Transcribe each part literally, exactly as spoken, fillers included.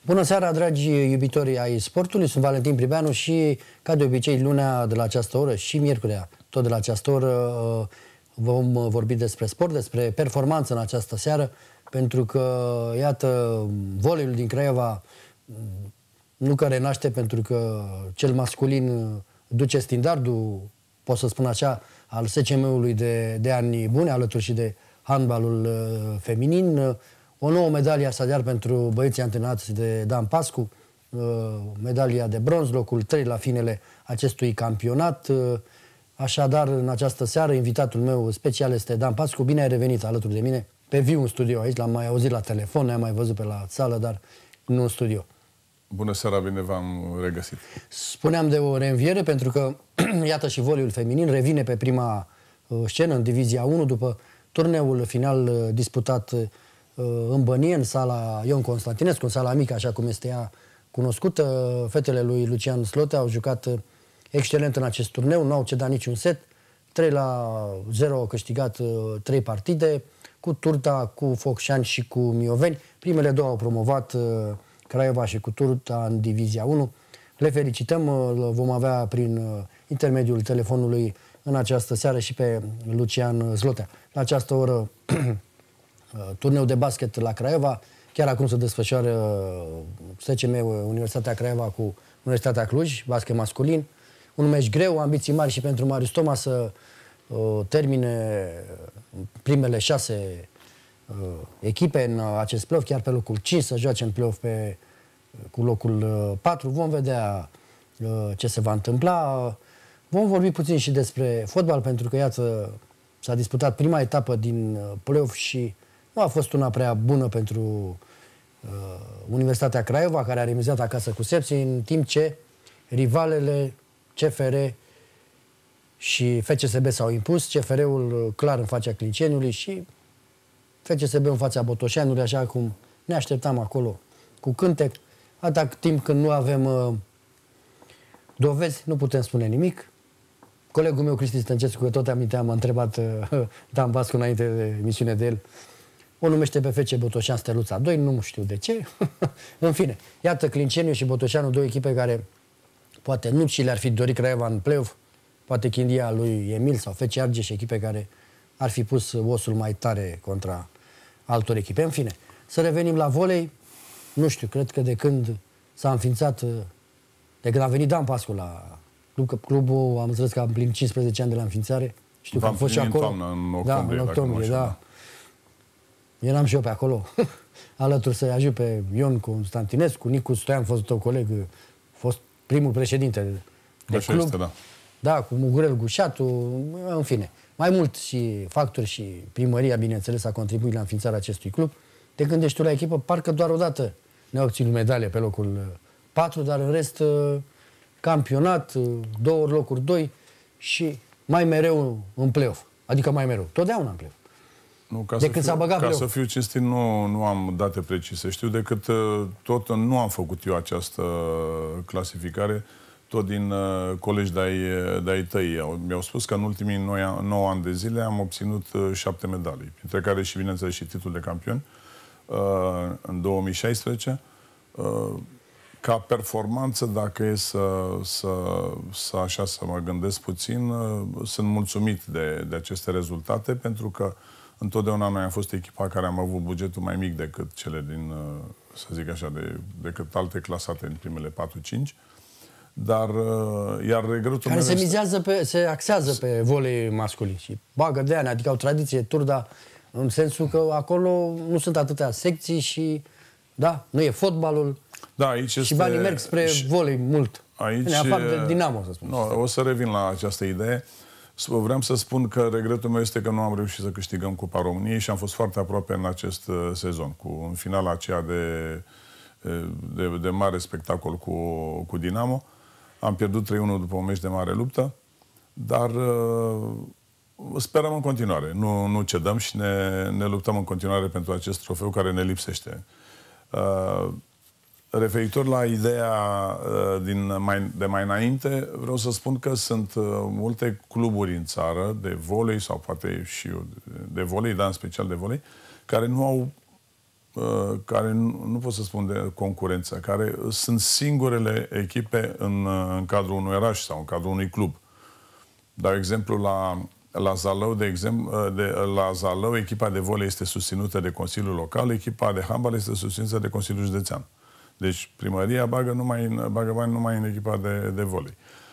Bună seara, dragi iubitori ai sportului, sunt Valentin Pribeanu și, ca de obicei, lunea de la această oră și miercurea, tot de la această oră, vom vorbi despre sport, despre performanță în această seară, pentru că, iată, voleiul din Craiova nu că renaște, pentru că cel masculin duce standardul, pot să spun așa, al S C M-ului de, de ani buni, alături și de handbalul feminin. O nouă medalie așadar pentru băieții antrenați de Dan Pascu, medalia de bronz, locul trei la finele acestui campionat. Așadar, în această seară, invitatul meu special este Dan Pascu. Bine ai revenit alături de mine, pe viu în studio aici, l-am mai auzit la telefon, ne-am mai văzut pe la sală, dar nu în studio. Bună seara, bine v-am regăsit. Spuneam de o reînviere pentru că, iată, și voleiul feminin revine pe prima scenă în Divizia unu după turneul final disputat în Bănie, în sala Ion Constantinescu, în sala mică, așa cum este ea cunoscută. Fetele lui Lucian Slotea au jucat excelent în acest turneu, nu au cedat niciun set, trei la zero au câștigat trei partide, cu Turta, cu Focșani și cu Mioveni. Primele două au promovat, Craiova și cu Turta, în Divizia unu. Le felicităm, vom avea prin intermediul telefonului în această seară și pe Lucian Slotea. La această oră, turneu de basket la Craiova, chiar acum se desfășoară S C M Universitatea Craiova cu Universitatea Cluj, basket masculin. Un meci greu, ambiții mari și pentru Marius Toma să uh, termine primele șase uh, echipe în acest play-off, chiar pe locul cinci, să joace în play-off pe, cu locul uh, patru. Vom vedea uh, ce se va întâmpla. Vom vorbi puțin și despre fotbal, pentru că, iată, s-a disputat prima etapă din uh, play-off și nu a fost una prea bună pentru uh, Universitatea Craiova, care a remizat acasă cu Sepsi, în timp ce rivalele C F R și F C S B s-au impus, C F R-ul clar în fața Clinceniului și F C S B în fața Botoșanului, așa cum ne așteptam acolo, cu cântec. Atâta timp când nu avem uh, dovezi, nu putem spune nimic. Colegul meu, Cristi Stăncescu, că tot aminteam, m-a întrebat uh, Dan Pascu înainte de emisiune de el, o numește pe F C Botoșan Steluța doi, nu știu de ce. În fine, iată, Clinceniu și Botoșanul, două echipe care poate nu și le-ar fi dorit Craiova în play-off, poate Chindia lui Emil sau F C Argeș, echipe care ar fi pus osul mai tare contra altor echipe. În fine, să revenim la volei. Nu știu, cred că de când s-a înființat, de când a venit Dan Pascu la club, clubul, am înțeles că am plinit cincisprezece ani de la înființare. Știu că am fost și acolo. În toamnă, în octombrie. Da, în octombrie, da. Eram și eu pe acolo, alături să-i ajut pe Ion Constantinescu, Nicu Stoian, fost tău coleg, fost primul președinte de Așa club. este, da. Da, cu Mugurel Gușatu, în fine. Mai mult și factori și primăria, bineînțeles, a contribuit la înființarea acestui club. De când ești tu la echipă, parcă doar o dată ne-a obținut medalie pe locul patru, dar în rest campionat, două ori locuri doi și mai mereu în play-off. Adică mai mereu, totdeauna în play-off. Nu, ca de să când fiu, s-a băgat ca play-off. să fiu cinstit, nu, nu am date precise. Știu decât tot nu am făcut eu această clasificare, tot din uh, colegi de-ai de-ai tăi. Mi-au spus că în ultimii nouă ani de zile am obținut uh, șapte medalii, printre care și, bineînțeles, și titlul de campion uh, în două mii șaisprezece. Uh, ca performanță, dacă e să, să, să așa să mă gândesc puțin, uh, sunt mulțumit de, de aceste rezultate, pentru că întotdeauna noi am fost echipa care am avut bugetul mai mic decât cele din, să zic așa, de, decât alte clasate în primele patru cinci. Dar, iar regretul care se mizează pe, se axează pe volei masculin și bagă de ani, adică au tradiție Turda, în sensul că acolo nu sunt atâtea secții și, da, nu e fotbalul. Da, aici și este, banii merg spre și, volei mult. Aici, în afară de Dinamo, să spun. Nu, o să revin la această idee. Vreau să spun că regretul meu este că nu am reușit să câștigăm Cupa României și am fost foarte aproape în acest sezon, cu în finala aceea de, de, de mare spectacol cu, cu Dinamo. Am pierdut trei unu după un meci de mare luptă, dar uh, sperăm în continuare. Nu, nu cedăm și ne, ne luptăm în continuare pentru acest trofeu care ne lipsește. Uh, referitor la ideea uh, din mai, de mai înainte, vreau să spun că sunt uh, multe cluburi în țară de volei, sau poate și eu, de volei, dar în special de volei, care nu au care nu, nu pot să spun de concurență, care sunt singurele echipe în, în cadrul unui oraș sau în cadrul unui club. Dau exemplu la, la Zalău, de exemplu, de, la Zalău, echipa de volei este susținută de Consiliul Local, echipa de handbal este susținută de Consiliul Județean. Deci primăria bagă, numai, bagă bani numai în echipa de, de volei.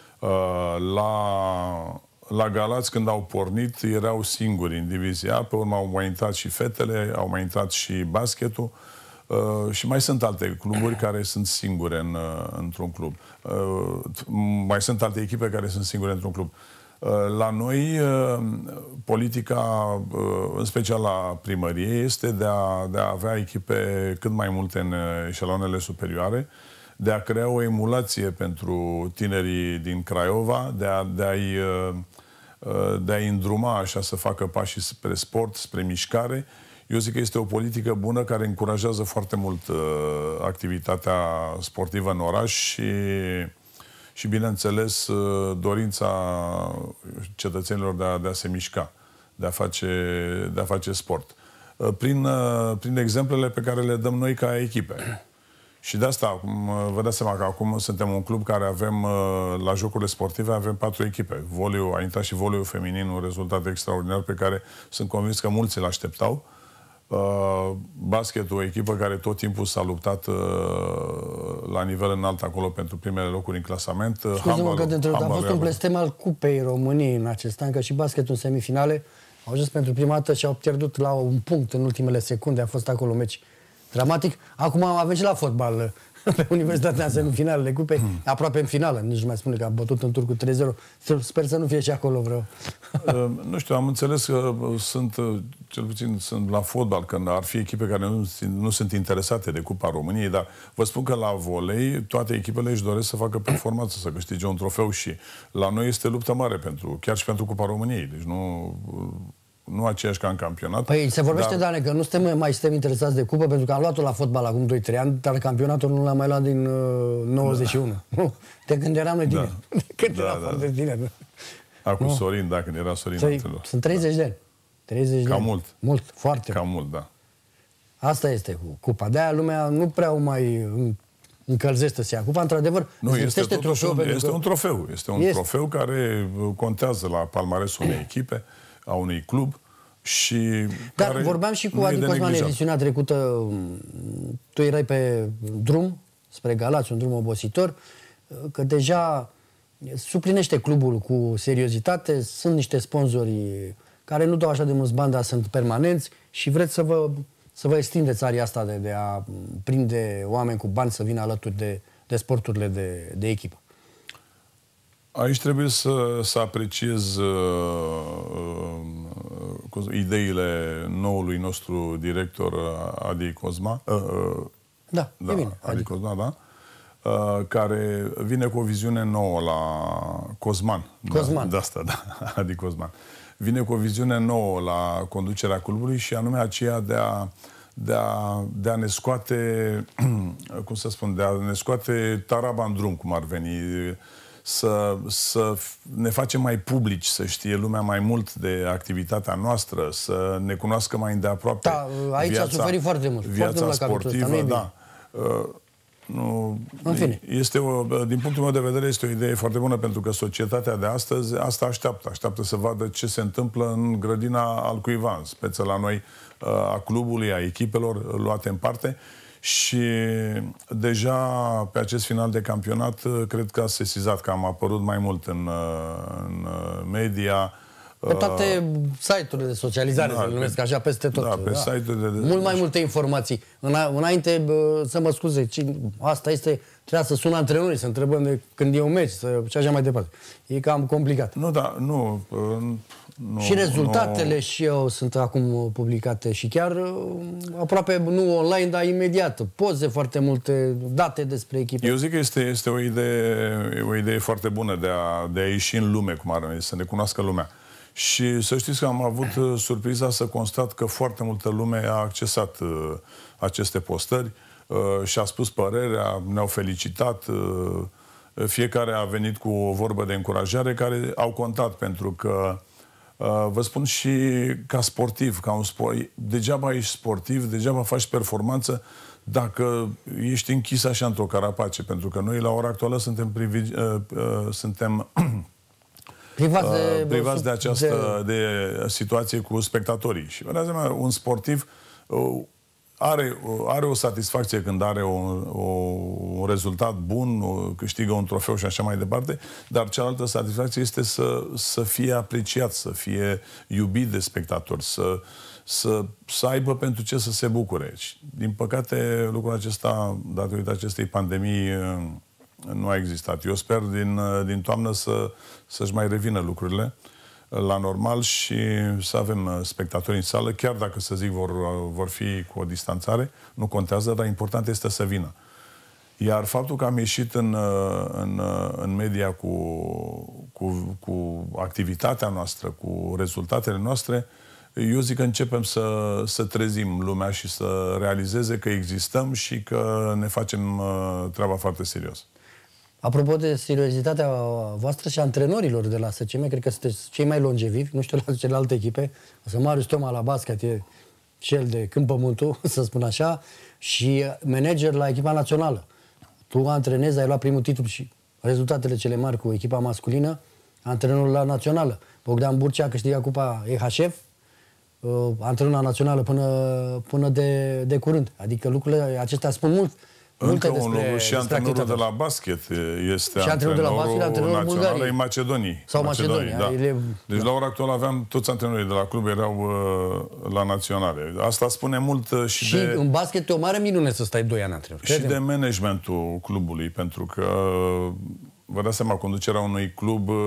La... La Galați, când au pornit, erau singuri în divizia A, pe urmă au mai intrat și fetele, au mai intrat și basketul uh, și mai sunt alte cluburi care sunt singure în, uh, într-un club. Uh, mai sunt alte echipe care sunt singure într-un club. Uh, la noi, uh, politica, uh, în special la primărie, este de a, de a avea echipe cât mai multe în eșelonele superioare, de a crea o emulație pentru tinerii din Craiova, de a, de a-i de a-i îndruma așa să facă pașii spre sport, spre mișcare. Eu zic că este o politică bună care încurajează foarte mult uh, activitatea sportivă în oraș și, și bineînțeles, uh, dorința cetățenilor de a, de a se mișca, de a face, de a face sport. Uh, prin, uh, prin exemplele pe care le dăm noi ca echipe. Și de asta, vă dați seama că acum suntem un club care avem, la jocurile sportive, avem patru echipe. Voleiul, a intrat și voleiul feminin, un rezultat extraordinar pe care sunt convins că mulți îl așteptau. Basketul, o echipă care tot timpul s-a luptat la nivel înalt acolo pentru primele locuri în clasament. Scuze-mă că te întreb, a fost un blestem al Cupei României în acest an, că și basketul în semifinale au ajuns pentru prima dată și au pierdut la un punct în ultimele secunde. A fost acolo meci dramatic. Acum avem și la fotbal pe Universitatea în semifinalele Cupei, hmm. aproape în finală, nici nu mai spune că a bătut în tur cu trei zero. Sper să nu fie și acolo vreo. uh, nu știu, am înțeles că sunt, cel puțin sunt la fotbal, că ar fi echipe care nu, nu sunt interesate de Cupa României, dar vă spun că la volei toate echipele își doresc să facă performanță, să câștige un trofeu și la noi este luptă mare, pentru, chiar și pentru Cupa României. Deci nu... nu aceeași ca în campionat. Păi se vorbește, dar... Dane, că nu suntem, mai suntem interesați de cupă, pentru că am luat-o la fotbal acum doi trei ani, dar campionatul nu l-am mai luat din uh, nouăzeci și unu. Da. De când eram noi tineri. Da. De când da, eram da, foarte da. tineri. Acum Sorin, da, când era Sorin. Țăi, sunt treizeci de ani. treizeci de Cam ani. mult. Mult, foarte Cam mult. mult, da. Asta este cu cupa. De-aia lumea nu prea o mai încălzește să ia cupa. Într-adevăr, nu, este, trofeu un, este că... un trofeu. Este un este. trofeu care contează la palmaresul unei echipe, a unui club. Și Dar vorbeam și cu Adi Cosman edițiunea trecută. Tu erai pe drum spre Galați, un drum obositor, că deja suplinește clubul cu seriozitate, sunt niște sponsori care nu dau așa de mulți bani, dar sunt permanenți și vreți să vă, să vă extindeți aria asta de, de a prinde oameni cu bani să vină alături de, de sporturile de, de echipă. Aici trebuie să, să apreciez uh, uh, ideile noului nostru director, Adi Cosma. Uh, uh, da, da, e bine. Adi Cosma, da. Uh, care vine cu o viziune nouă la Cosman. Cosman. Da, de asta, da, Adi Cosman. Vine cu o viziune nouă la conducerea clubului și anume aceea de a, de a, de a ne scoate, cum să spun, de a ne scoate taraba în drum, cum ar veni, Să, să ne facem mai publici, să știe lumea mai mult de activitatea noastră, să ne cunoască mai îndeaproape. Da, aici viața, a suferit foarte mult. Viața foarte sportivă, mult da. Uh, nu, în fine. Este o, din punctul meu de vedere, este o idee foarte bună, pentru că societatea de astăzi asta așteaptă. Așteaptă să vadă ce se întâmplă în grădina al cuiva, în speță la noi, a clubului, a echipelor luate în parte. Și deja pe acest final de campionat cred că a sesizat că am apărut mai mult în, în media. Pe toate site-urile de socializare, da, să le numesc așa, peste tot. Da, pe da. site-urile de... Mult mai multe informații. Înainte, să mă scuze, asta este, trebuia să sună antrenorii, să întrebăm de când e un meci să, și așa mai departe. E cam complicat. Nu, da, nu... Nu, și rezultatele nu... și eu sunt acum publicate și chiar aproape nu online, dar imediat. Poze foarte multe, date despre echipe. Eu zic că este, este o, idee, o idee foarte bună de a, de a ieși în lume, cum ar veni, să ne cunoască lumea. Și să știți că am avut surpriza să constat că foarte multă lume a accesat uh, aceste postări uh, și a spus părerea, ne-au felicitat. Uh, fiecare a venit cu o vorbă de încurajare care au contat, pentru că Vă spun și ca sportiv, ca un sport, degeaba ești sportiv, degeaba faci performanță dacă ești închis așa într-o carapace, pentru că noi la ora actuală suntem, privi, uh, uh, suntem privați de, uh, privați de această de... de situație cu spectatorii. Și vă dați seama, un sportiv uh, are, uh, are o satisfacție când are o, o, un rezultat bun, uh, câștigă un trofeu și așa mai departe, dar cealaltă satisfacție este să, să fie apreciat, să fie iubit de spectatori, să Să, să aibă pentru ce să se bucure. Din păcate, lucrul acesta, datorită acestei pandemii, nu a existat. Eu sper din, din toamnă să, să-și mai revină lucrurile la normal și să avem spectatori în sală, chiar dacă, să zic, vor, vor fi cu o distanțare, nu contează, dar important este să vină. Iar faptul că am ieșit în, în, în media cu, cu, cu activitatea noastră, cu rezultatele noastre, eu zic că începem să, să trezim lumea și să realizeze că existăm și că ne facem uh, treaba foarte serios. Apropo de seriozitatea voastră și antrenorilor de la S C M, cred că sunteți cei mai longevivi, nu știu la celelalte echipe, o să Marius Toma la basket e cel de când pământul, să spun așa, și manager la echipa națională. Tu antrenezi, ai luat primul titlu și rezultatele cele mari cu echipa masculină, antrenorul la națională. Bogdan Burcea a câștigat cupa E H F, Uh, antrenora națională până, până de, de curând. Adică lucrurile acestea spun mult. Încă un lucru, și antrenorul de la basket este și antrenorul, de la basket, antrenorul național în Macedoniei. Sau Macedonia. Da. Ele... Deci da. La ora actuală aveam toți antrenorii de la club erau uh, la naționale. Asta spune mult uh, și, și de... în basket e o mare minune să stai doi ani antrenor. Și de managementul clubului, pentru că vă dați seama, conducerea unui club uh,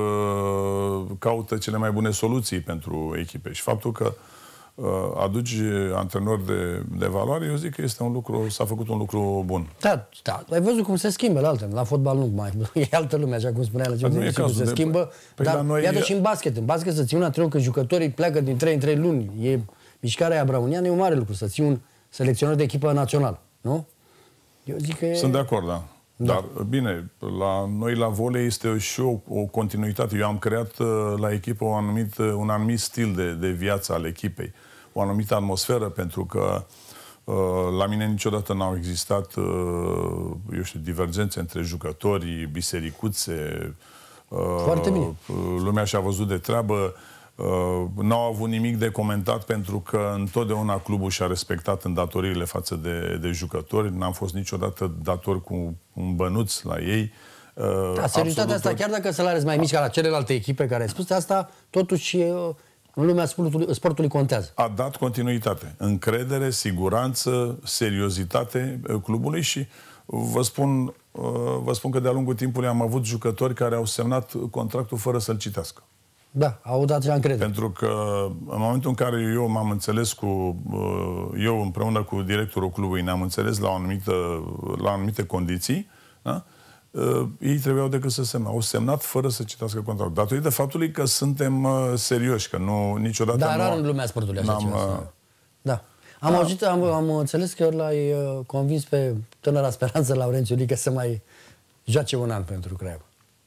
caută cele mai bune soluții pentru echipe. Și faptul că aduci antrenori de, de valoare, eu zic că este un lucru, s-a făcut un lucru bun. Da, da. Ai văzut cum se schimbă la alte. La fotbal nu mai e altă lume, așa cum spunea la ce se de... schimbă. Păi dar noi... iată și în basket. În basket să ții un antrenor că jucătorii pleacă din trei în trei luni. E mișcarea aia browniană, e un mare lucru. Să ții un selecționer de echipă națională. Nu? Eu zic că e... Sunt de acord, da. Da. Dar, bine, la noi la volei este și o, o continuitate. Eu am creat la echipă un anumit, un anumit stil de, de viață al echipei. O anumită atmosferă, pentru că uh, la mine niciodată n-au existat uh, eu știu, divergențe între jucători, bisericuțe. Uh, Foarte bine. Lumea și-a văzut de treabă. Uh, n-au avut nimic de comentat, pentru că întotdeauna clubul și-a respectat îndatoririle față de, de jucători. N-am fost niciodată dator cu un bănuț la ei. Uh, da, seriozitatea asta, chiar dacă salariile sunt mai mici ca la celelalte echipe care ai spus, asta totuși uh, în lumea sportului, sportului contează. A dat continuitate, încredere, siguranță, seriozitate clubului și vă spun, vă spun că de-a lungul timpului am avut jucători care au semnat contractul fără să-l citească. Da, au dat și încredere. Pentru că în momentul în care eu m-am înțeles cu, eu împreună cu directorul clubului ne-am înțeles la, o anumită, la anumite condiții, da? Uh, ei trebuiau decât să semnă. Au semnat fără să citească contractul. Datorită faptului că suntem uh, serioși, că nu niciodată... Dar rar în lumea sportului așa ceva. Uh... Da. Am, da. Auzit, am, am înțeles că l-ai uh, convins pe tânăra Speranță Laurențiu Lică să mai joace un an pentru Craiova.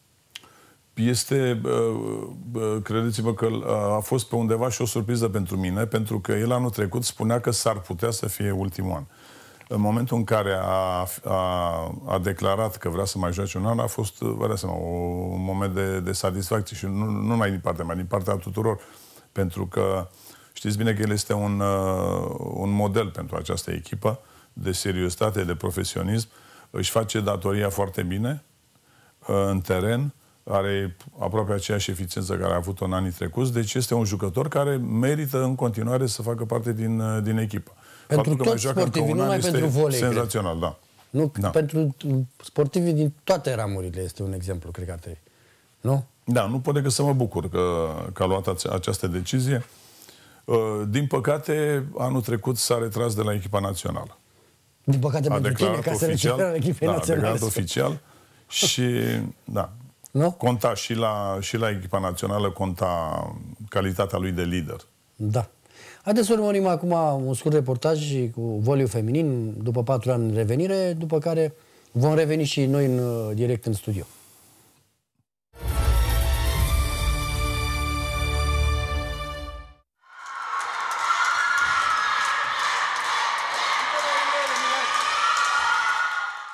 Este, uh, credeți-vă că uh, a fost pe undeva și o surpriză pentru mine, pentru că el anul trecut spunea că s-ar putea să fie ultimul an. În momentul în care a, a, a declarat că vrea să mai joace un an, a fost, vă dați seama, un moment de, de satisfacție și nu, nu numai din partea mea, din partea tuturor. Pentru că știți bine că el este un, uh, un model pentru această echipă de seriozitate, de profesionism. Își face datoria foarte bine uh, în teren, are aproape aceeași eficiență care a avut-o în anii trecuți, deci este un jucător care merită în continuare să facă parte din, din echipă. Pentru toți sportivii, nu numai pentru volei. Senzațional, cred. Da. Nu, da. Pentru sportivii din toate ramurile este un exemplu, cred că ar trebui. Nu? Da, nu pot decât să mă bucur că, că a luat această decizie. Din păcate, anul trecut s-a retras de la echipa națională. Din păcate a pentru tine, ca să retragă la echipei da, naționale. A declarat oficial și, da, nu? Conta și la, și la echipa națională, conta calitatea lui de lider. Da. Haideți să urmărim acum un scurt reportaj cu voliul feminin, după patru ani în revenire, după care vom reveni și noi în direct în studio.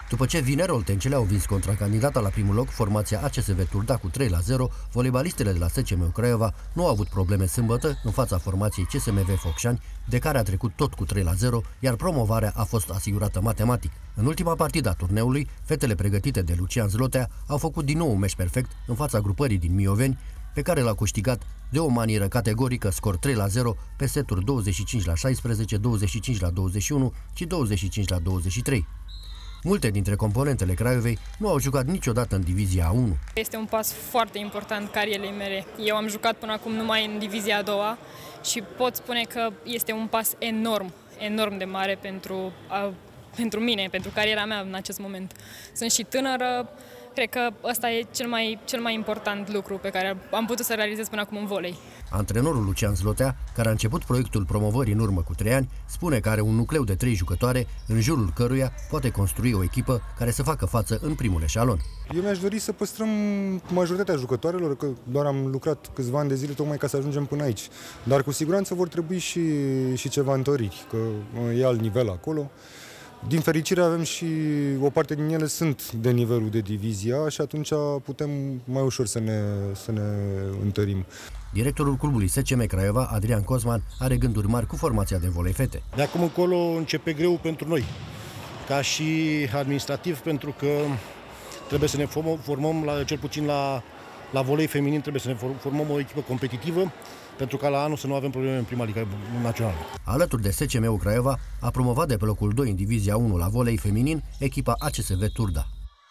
După ce vineri oltencele au vins contra candidata la primul loc, formația A C S V Turda cu trei la zero, voleibalistele de la S C M Craiova nu au avut probleme sâmbătă în fața formației C S M V Focșani, de care a trecut tot cu trei la zero, iar promovarea a fost asigurată matematic. În ultima partidă a turneului, fetele pregătite de Lucian Zlotea au făcut din nou un meci perfect în fața grupării din Mioveni, pe care l-a câștigat de o manieră categorică, scor trei la zero, pe seturi douăzeci și cinci la șaisprezece, douăzeci și cinci la douăzeci și unu și douăzeci și cinci la douăzeci și trei. Multe dintre componentele Craiovei nu au jucat niciodată în divizia a unu. Este un pas foarte important carierei mele. Eu am jucat până acum numai în divizia a doua și pot spune că este un pas enorm, enorm de mare pentru, a, pentru mine, pentru cariera mea în acest moment. Sunt și tânără, cred că ăsta e cel mai, cel mai important lucru pe care am putut să realizez până acum în volei. Antrenorul Lucian Zlotea, care a început proiectul promovării în urmă cu trei ani, spune că are un nucleu de trei jucătoare, în jurul căruia poate construi o echipă care să facă față în primul eșalon. Eu mi-aș dori să păstrăm majoritatea jucătoarelor, că doar am lucrat câțiva ani de zile tocmai ca să ajungem până aici. Dar cu siguranță vor trebui și, și ceva întăriri, că e alt nivel acolo. Din fericire avem și o parte din ele sunt de nivelul de divizia și atunci putem mai ușor să ne, să ne întărim. Directorul clubului S C M Craiova, Adrian Cosman, are gânduri mari cu formația de volei fete. De acum încolo începe greu pentru noi, ca și administrativ, pentru că trebuie să ne formăm, formăm la, cel puțin la, la volei feminin, trebuie să ne formăm o echipă competitivă, pentru ca la anul să nu avem probleme în prima ligă națională. Alături de S C M Craiova, a promovat de pe locul doi în divizia unu la volei feminin echipa A C S V Turda.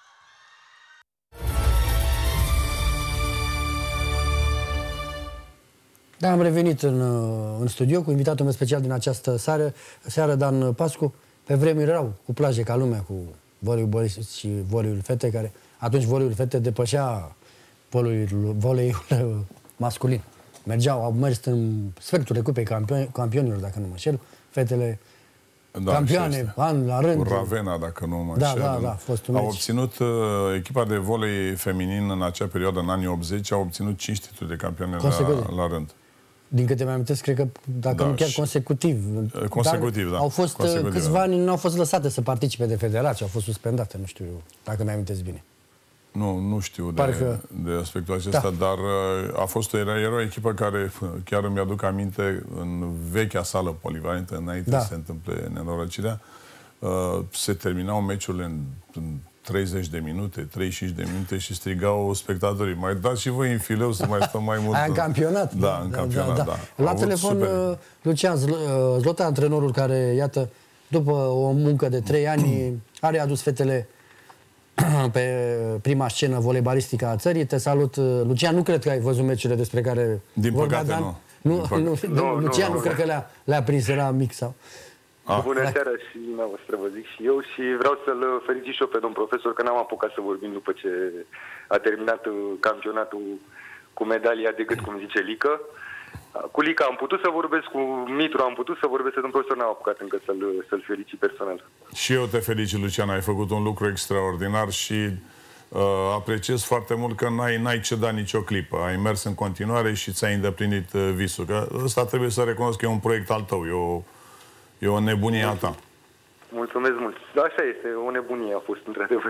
Da, am revenit în, în studio cu invitatul meu special din această seară, seară Dan Pascu. Pe vremuri erau cu plaje ca lumea, cu voleiul și voleiul fete, care atunci voleiul fete depășea voleiul, voleiul masculin. Mergeau, au mers în sferturile cupei campion, campionilor, dacă nu mă înșel, fetele da, campioane, an la rând. Cu Ravenna, dacă nu mă da, înșel. Da, da, a fost un Au meci. obținut, uh, echipa de volei feminin în acea perioadă, în anii optzeci, a obținut cinci titluri de campioane la, la rând. Din câte mi-am amintesc, cred că, dacă da, nu chiar consecutiv. Consecutiv, dar da. Au fost consecutiv, câțiva da. ani, nu au fost lăsate să participe de federație, au fost suspendate, nu știu dacă mi-am amintesc bine. Nu, nu știu de, Parcă... de aspectul acesta, da. Dar a fost o, era, era o echipă care chiar îmi aduc aminte în vechea sală polivalentă, înainte da. să se întâmple nenorocirea, uh, se terminau meciurile în, în treizeci de minute, treizeci și cinci de minute și strigau spectatorii: mai dați și voi în fileu să mai stăm mai mult. Aia în campionat? Da, în da, campionat, da. da. da. La telefon, super... Lucian Zlotea, antrenorul care, iată, după o muncă de trei ani, a readus fetele pe prima scenă voleibalistică a țării. Te salut, Lucian. Nu cred că ai văzut meciurile despre care Din vorbea păcate, Dan. nu. Nu, Din nu, păcate. nu, Lucian nu, nu cred că le-a le prins, era mic sau... Ah. Bună seara și dumneavoastră, vă zic și eu, și vreau să-l felicit și eu pe domn profesor, că n-am apucat să vorbim după ce a terminat campionatul cu medalia decât, cum zice, Lică. Cu Lica am putut să vorbesc, cu Mitru am putut să vorbesc, domn profesor n-am apucat încă să-l să-l felicit personal. Și eu te felicit, Lucian, ai făcut un lucru extraordinar și uh, apreciez foarte mult că n-ai, n-ai cedat nicio clipă. Ai mers în continuare și ți-ai îndeplinit uh, visul. Că ăsta trebuie să recunosc că e un proiect al tău, e o, e o nebunie a ta. Mulțumesc mult. Așa este, o nebunie a fost, într-adevăr.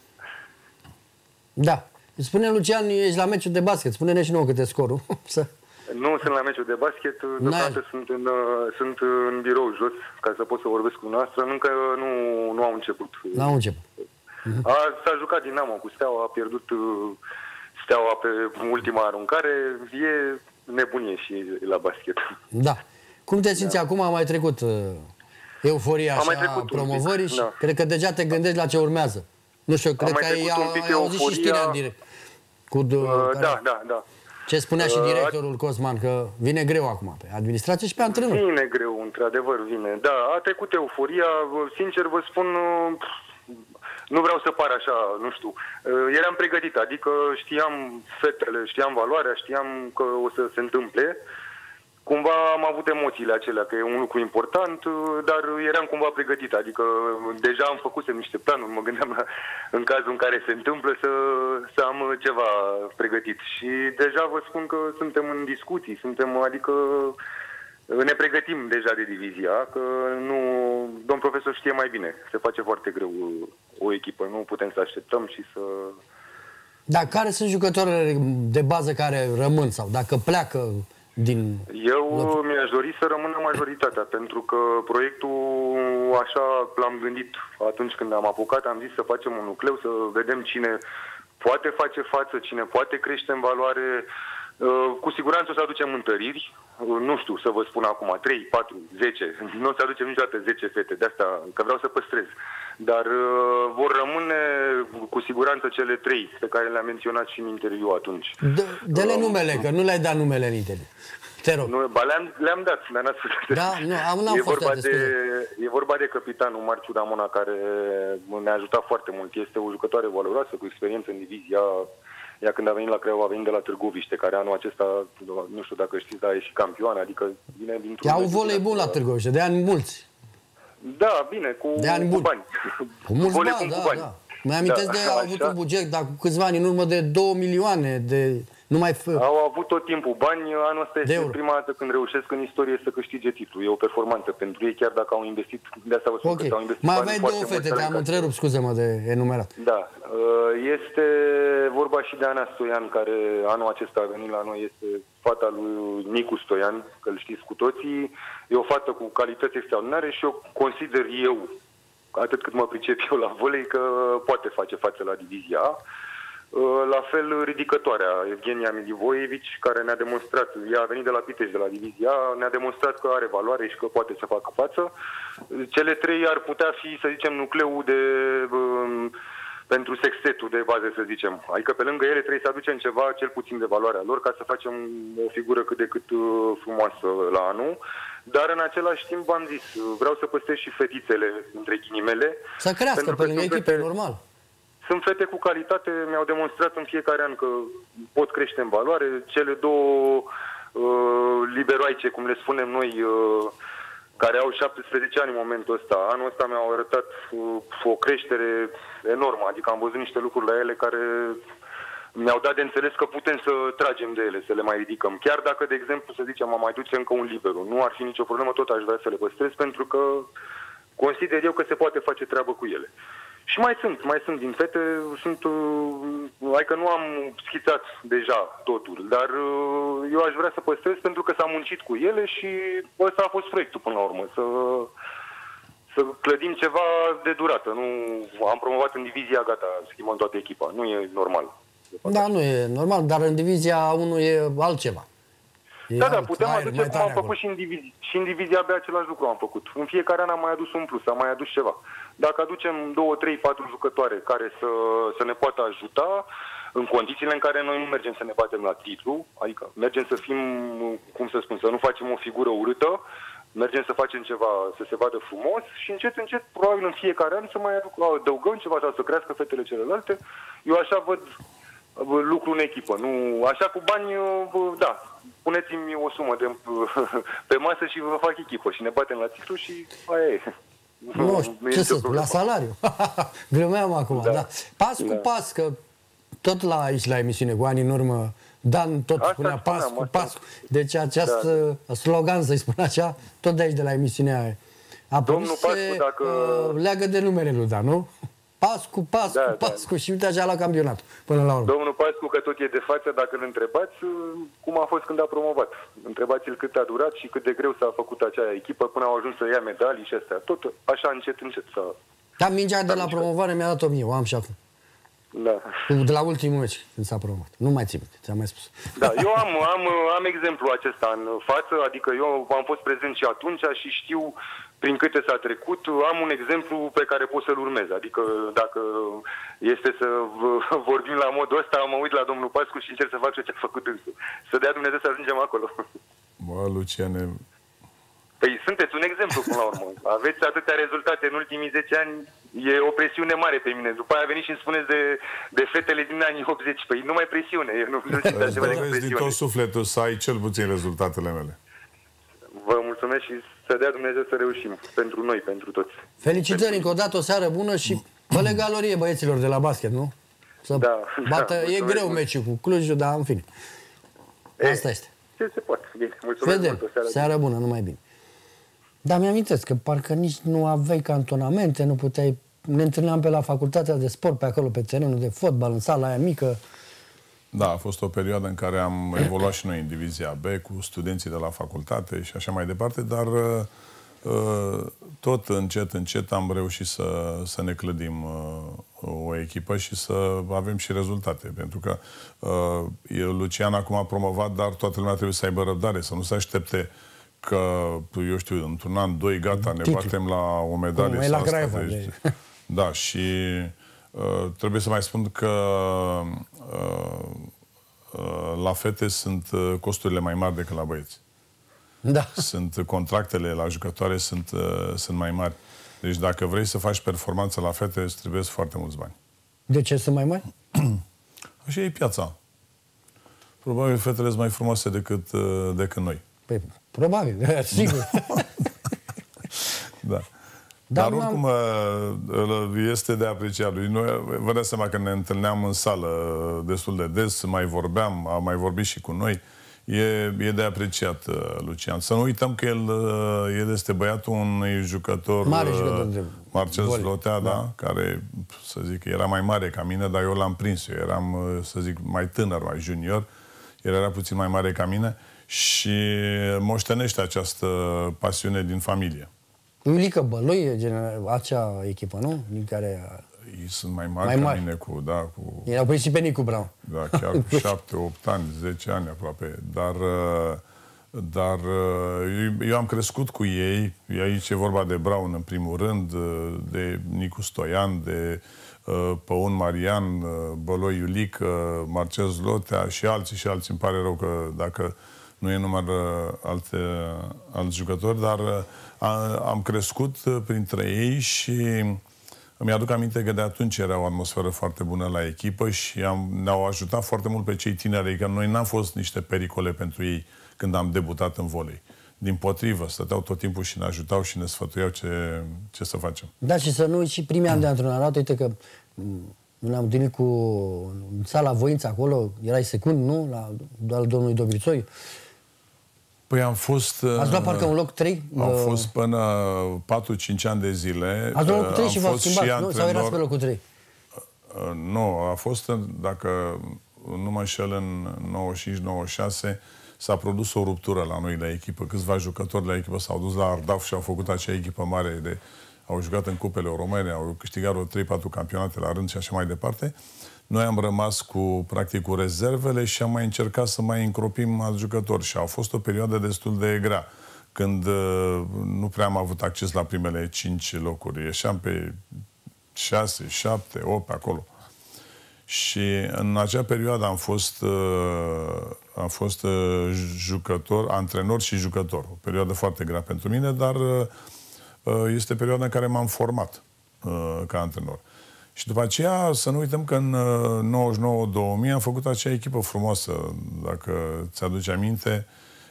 Da. Spune, Lucian, ești la meciul de basket. Spune-ne și nouă câte scorul. Nu sunt la meciul de basket, deocamdată sunt în, sunt în birou jos, ca să pot să vorbesc cu noastră. Încă nu, nu au început. N-au început. A, s-a jucat Dinamo cu Steaua, a pierdut Steaua pe ultima aruncare. E nebunie și la basket. Da. Cum te simți da. acum? A mai trecut uh, euforia așa a promovării și da. cred că deja te gândești la ce urmează. Nu știu, cred că ai, ai auzit și știrea în direct. Cu, uh, care... Da, da, da. Ce spunea și directorul Cosman, că vine greu acum pe administrație și pe antrenor. Vine greu, într-adevăr, vine. Da, a trecut euforia, sincer vă spun, nu vreau să par așa, nu știu, eram pregătit, adică știam fetele, știam valoarea, știam că o să se întâmple. Cumva am avut emoțiile acelea, că e un lucru important, dar eram cumva pregătit, adică deja am făcut niște planuri, mă gândeam la, în cazul în care se întâmplă să, să am ceva pregătit. Și deja vă spun că suntem în discuții, suntem, adică ne pregătim deja de divizia, că nu, domn profesor știe mai bine. Se face foarte greu o echipă, nu putem să așteptăm și să... Dar care sunt jucătoarele de bază care rămân sau dacă pleacă din... Eu mi-aș dori să rămână majoritatea, pentru că proiectul așa l-am gândit atunci când am apucat, am zis să facem un nucleu, să vedem cine poate face față, cine poate crește în valoare. Cu siguranță o să aducem întăriri, nu știu să vă spun acum, trei, patru, zece, nu o să aducem niciodată zece fete, de asta, că vreau să păstrez. Dar uh, vor rămâne cu siguranță cele trei pe care le-am menționat și în interviu atunci. Dă-le uh, numele, că nu le-ai dat numele în interviu. Te rog. Nu, ba le-am, le-am dat, dar n-ați spus. Da, nu, am, n-am e, fost vorba de, e vorba de capitanul Marciu Damona, care ne-a ajutat foarte mult. Este o jucătoare valoroasă, cu experiență în divizia. Ea când a venit la Craiova, a venit de la Târgoviște, care anul acesta, nu știu dacă știți, dar e și campioană, adică vine dintr-un... Ea au volei bun la Târgoviște, de ani mulți. Da, bine, cu, de ani cu bani. Cu mulți bani, da, cu bani. Da. Mă amintesc da, de au avut un buget, dar cu câțiva ani în urmă, de două milioane, de... Nu mai f... Au avut tot timpul bani. Anul ăsta este prima dată când reușesc în istorie să câștige titlul. E o performanță pentru ei, chiar dacă au investit, de asta vă spun okay. că au investit. Mai aveai două fete, te-am întrerupt, scuze-mă de enumerat. Da. Este vorba și de Ana Stoian, care anul acesta a venit la noi, este fata lui Nicu Stoian, că îl știți cu toții. E o fată cu calități extraordinare și eu consider eu, atât cât mă pricep eu la volei, că poate face față la divizia A. La fel ridicătoarea, Evgenia Milivojevici, care ne-a demonstrat, ea a venit de la Pitești, de la divizia A, ne-a demonstrat că are valoare și că poate să facă față. Cele trei ar putea fi, să zicem, nucleul de... Um, pentru sextetul de bază, să zicem. Adică pe lângă ele trebuie să aducem ceva, cel puțin de valoarea lor, ca să facem o figură cât de cât frumoasă la anul. Dar în același timp v-am zis, vreau să păstrez și fetițele, între ghilimele. Să crească pe lângă echipe, normal. Sunt fete cu calitate, mi-au demonstrat în fiecare an că pot crește în valoare. Cele două uh, liberoaice, cum le spunem noi, uh, care au șaptesprezece ani în momentul ăsta. Anul ăsta mi-au arătat uh, o creștere enormă, adică am văzut niște lucruri la ele care mi-au dat de înțeles că putem să tragem de ele, să le mai ridicăm. Chiar dacă, de exemplu, să zicem, am mai duce încă un libero, nu ar fi nicio problemă, tot aș vrea să le păstrez, pentru că consider eu că se poate face treabă cu ele. Și mai sunt, mai sunt din fete, sunt, uh, adică nu am schițat deja totul, dar uh, eu aș vrea să păstrez pentru că s-a muncit cu ele și ăsta a fost proiectul până la urmă, să, să clădim ceva de durată. Nu am promovat în divizia, gata, schimbăm toată echipa, nu e normal. Da, nu e normal, dar în divizia unu e altceva. E da, da, alt putem aer, aduce cum am făcut și în, divizia, și în divizia B, același lucru am făcut. În fiecare an am mai adus un plus, am mai adus ceva. Dacă aducem două, trei, patru jucătoare care să, să ne poată ajuta, în condițiile în care noi nu mergem să ne batem la titlu, adică mergem să fim, cum să spun, să nu facem o figură urâtă, mergem să facem ceva, să se vadă frumos și încet, încet, probabil în fiecare an să mai aduc, adăugăm ceva sau să crească fetele celelalte. Eu așa văd lucru în echipă. Nu, așa cu bani, da, puneți-mi o sumă de, pe masă și vă fac echipă și ne batem la titlu și aia e. Nu știu, ce să spun, la salariu. Glumeam acum, da. da. Pas da. cu pas, că tot la aici, la emisiune, cu ani în urmă, Dan tot asta spunea pas cu pas. Deci acest da. slogan, să-i spun așa, tot de aici, de la emisiunea a Domnul Pascu, dacă... uh, leagă de numele lui Dan, nu? Pas cu pas, da, cu pas, da. cu și uite așa la campionat, până la urmă. Domnul Pascu, că tot e de față, dacă îl întrebați, cum a fost când a promovat. Întrebați-l cât a durat și cât de greu s-a făcut acea echipă până au ajuns să ia medalii și astea. Tot așa încet, încet s-a... Da, mingea de la promovare mi-a dat-o mie, o am și acum. Da. De la ultimul meci, când s-a promovat. Nu mai țin, ți-am mai spus. Da, eu am, am, am exemplu acesta în față, adică eu am fost prezent și atunci și știu prin câte s-a trecut, am un exemplu pe care pot să-l urmez. Adică dacă este să vorbim la modul ăsta, mă uit la domnul Pascu și încerc să fac ce a făcut dânsul. Să dea Dumnezeu să ajungem acolo. Bă, Luciane... Păi sunteți un exemplu până la urmă. Aveți atâtea rezultate în ultimii zece ani, e o presiune mare pe mine. După aia veniți și îmi spuneți de, de fetele din anii optzeci. Păi nu mai presiune. Eu nu simt așa de presiune. Din tot sufletul să ai cel puțin rezultatele mele. Vă mulțumesc și să dea Dumnezeu să reușim. Pentru noi, pentru toți. Felicitări pentru... încă o dată, o seară bună și fă galorie băieților de la basket, nu? Să da, bată, da, e greu meciul cu Clujul, dar în fine. E, asta este. ce se poate. Bine, mulțumesc Vedem. mult, o seară, Seară bună, numai bine. Dar mi-amintesc că parcă nici nu aveai cantonamente, nu puteai... Ne întâlneam pe la facultatea de sport, pe acolo, pe terenul de fotbal, în sala aia mică. Da, a fost o perioadă în care am evoluat și noi în divizia B cu studenții de la facultate și așa mai departe, dar tot încet, încet am reușit să, să ne clădim o echipă și să avem și rezultate. Pentru că Lucian acum a promovat, dar toată lumea trebuie să aibă răbdare, să nu se aștepte că, eu știu, într-un an, doi, gata, ne Titlu. batem la o medalie. Cum e la Craiova. Deci, De... da, și uh, trebuie să mai spun că uh, uh, la fete sunt uh, costurile mai mari decât la băieți. Da. Sunt contractele la jucătoare sunt, uh, sunt mai mari. Deci dacă vrei să faci performanță la fete, îți trebuie foarte mulți bani. De ce sunt mai mari? Așa e piața. Probabil fetele sunt mai frumoase decât, uh, decât noi. Păi, probabil, sigur. Da. Dar Dar oricum este de apreciat. Noi, vă dați seama că ne întâlneam în sală destul de des, mai vorbeam, a mai vorbit și cu noi. E, e de apreciat, Lucian. Să nu uităm că el, el este băiatul unui jucător, mare jucător, Marcel Zlotea, da, da, care, să zic, era mai mare ca mine, dar eu l-am prins. Eu eram, să zic, mai tânăr, mai junior. El era puțin mai mare ca mine și moștenește această pasiune din familie. Iulică Bălui e acea echipă, nu? Din care... Ei sunt mai mari mai ca mari. mine cu, da, cu... Erau prins și pe Nicu Brown. Da, chiar cu șapte, opt ani, zece ani aproape. Dar, dar eu am crescut cu ei. Aici e vorba de Brown în primul rând, de Nicu Stoian, de Păun Marian, Băloi Iulică, Marcel Zlotea și alții și alții. Îmi pare rău că dacă nu e număr alte, alți jucători, dar am crescut printre ei și îmi aduc aminte că de atunci era o atmosferă foarte bună la echipă și am, ne-au ajutat foarte mult pe cei tineri, că noi n-am fost niște pericole pentru ei când am debutat în volei. Dimpotrivă, stăteau tot timpul și ne ajutau și ne sfătuiau ce, ce să facem. Da, și să nu uiți și primii ani de antrenorat, uite că ne-am întâlnit cu în sala Voința acolo, erai secund, nu? La, la domnului Dobrițoi. Păi am fost... Ați luat parcă un loc trei? Am fost până patru cinci ani de zile. Ați luat locul trei și v-ați schimbat, nu? Antrenor... Sau erați pe locul trei? Nu, a fost, dacă nu mă înșel, în nouăzeci și cinci nouăzeci și șase s-a produs o ruptură la noi la echipă. Câțiva jucători la echipă s-au dus la Ardaf și au făcut acea echipă mare de... Au jucat în cupele române, au câștigat o trei patru campionate la rând și așa mai departe. Noi am rămas cu, practic, cu rezervele și am mai încercat să mai încropim alți jucători. Și a fost o perioadă destul de grea, când uh, nu prea am avut acces la primele cinci locuri. Ieșeam pe șase, șapte, opt, acolo. Și în acea perioadă am fost, uh, am fost uh, jucător, antrenor și jucător. O perioadă foarte grea pentru mine, dar uh, este perioada în care m-am format uh, ca antrenor. Și după aceea, să nu uităm că în nouăzeci și nouă două mii am făcut acea echipă frumoasă, dacă ți-aduci aminte,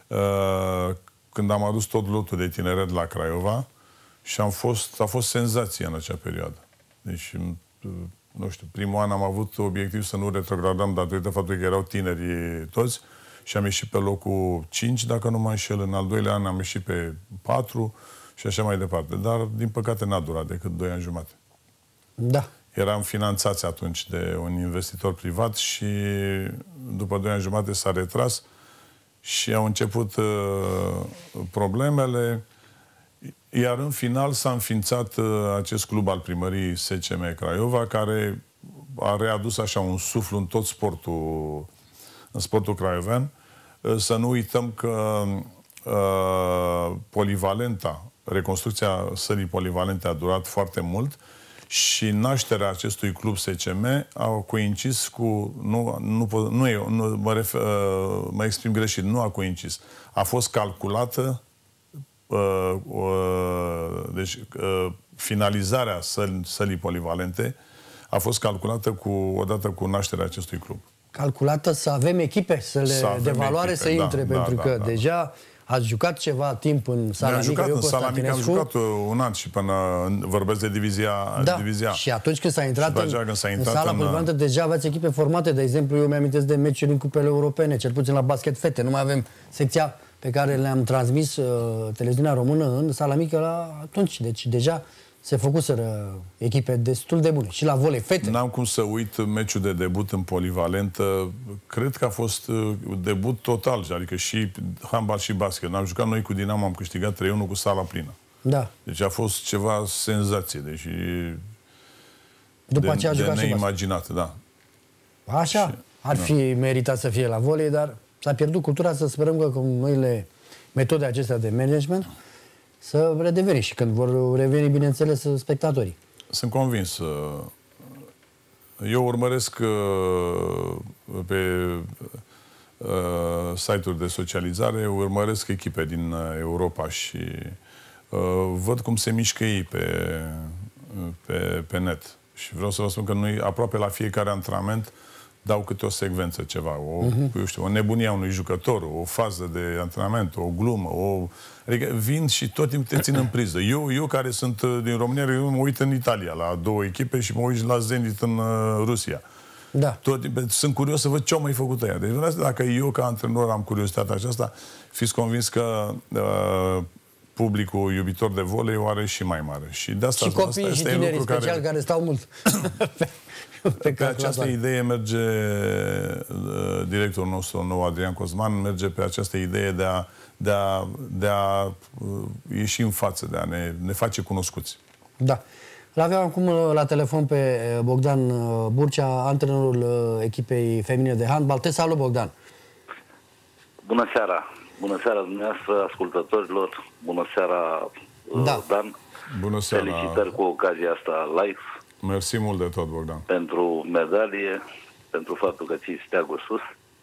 când am adus tot lotul de tineret la Craiova și am fost, a fost senzație în acea perioadă. Deci, nu știu, primul an am avut obiectiv să nu retrogradăm datorită faptului că erau tineri toți și am ieșit pe locul cinci, dacă nu mă înșel. În al doilea an am ieșit pe patru și așa mai departe. Dar, din păcate, n-a durat decât doi ani jumate. Da. Eram finanțați atunci de un investitor privat și după doi ani jumate s-a retras și au început uh, problemele, iar în final s-a înființat uh, acest club al primăriei S C M Craiova, care a readus așa un suflu în tot sportul, în sportul craiovean. Uh, să nu uităm că uh, polivalenta, reconstrucția sălii polivalente a durat foarte mult. Și nașterea acestui club S C M a coincis cu... Nu, nu, nu, e, nu mă, refer, mă exprim greșit, nu a coincis. A fost calculată uh, uh, deci uh, finalizarea săl, sălii polivalente a fost calculată cu, odată cu nașterea acestui club. Calculată să avem echipe, să le, să de valoare echipe, să da, intre, da, pentru da, că da, deja Ați jucat ceva timp în sala am mică? jucat Eu în sala mică, am jucat un an și până vorbesc de divizia, da. divizia. Și atunci când s-a intrat, în, când s-a intrat în sala polivalantă, deja aveați echipe formate. De exemplu, eu mi-amintesc de meciuri în cupele europene, cel puțin la basket fete. Nu mai avem secția pe care le-am transmis uh, televiziunea română în sala mică la atunci. Deci deja se făcuseră echipe destul de bune. Și la volei fete. N-am cum să uit meciul de debut în polivalentă. Cred că a fost debut total, adică și handbal și basket. N-am jucat noi cu Dinamo, am câștigat trei unu cu sala plină. Da. Deci a fost ceva senzație. Deci după de, aceea a de jucat neimaginat, și da. Așa. Și, ar fi da. meritat să fie la volei, dar s-a pierdut cultura. Să sperăm că cu noile metode acestea de management să redeveni și când vor reveni, bineînțeles, spectatorii. Sunt convins. Eu urmăresc pe site-uri de socializare, urmăresc echipe din Europa și văd cum se mișcă ei pe, pe, pe net. Și vreau să vă spun că noi, aproape la fiecare antrenament, dau câte o secvență, ceva, o, uh-huh. eu știu, o nebunie a unui jucător, o fază de antrenament, o glumă, o... Adică vin și tot timpul te țin în priză. Eu, eu care sunt din România, eu mă uit în Italia la două echipe și mă uit la Zenit în uh, Rusia. Da. Tot timpul, sunt curios să văd ce au mai făcut ăia. Deci, dacă eu ca antrenor am curiozitatea aceasta, fiți convins că uh, publicul iubitor de volei o are și mai mare. Și de asta, și copiii asta și tinerii special care... care stau mult pe, pe, pe această idee merge uh, directorul nostru nou, Adrian Cosman, merge pe această idee de a, de a, de a uh, ieși în față, de a ne, ne face cunoscuți. Da. L-aveam acum la telefon pe Bogdan Burcea, antrenorul echipei feminine de handbal. Te salut, Bogdan! Bună seara! Bună seara dumneavoastră, ascultătorilor! Bună seara, da. Dan! Bună seara! Felicitări cu ocazia asta live. Mersi mult de tot, Bogdan! Pentru medalie, pentru faptul că ții steagul sus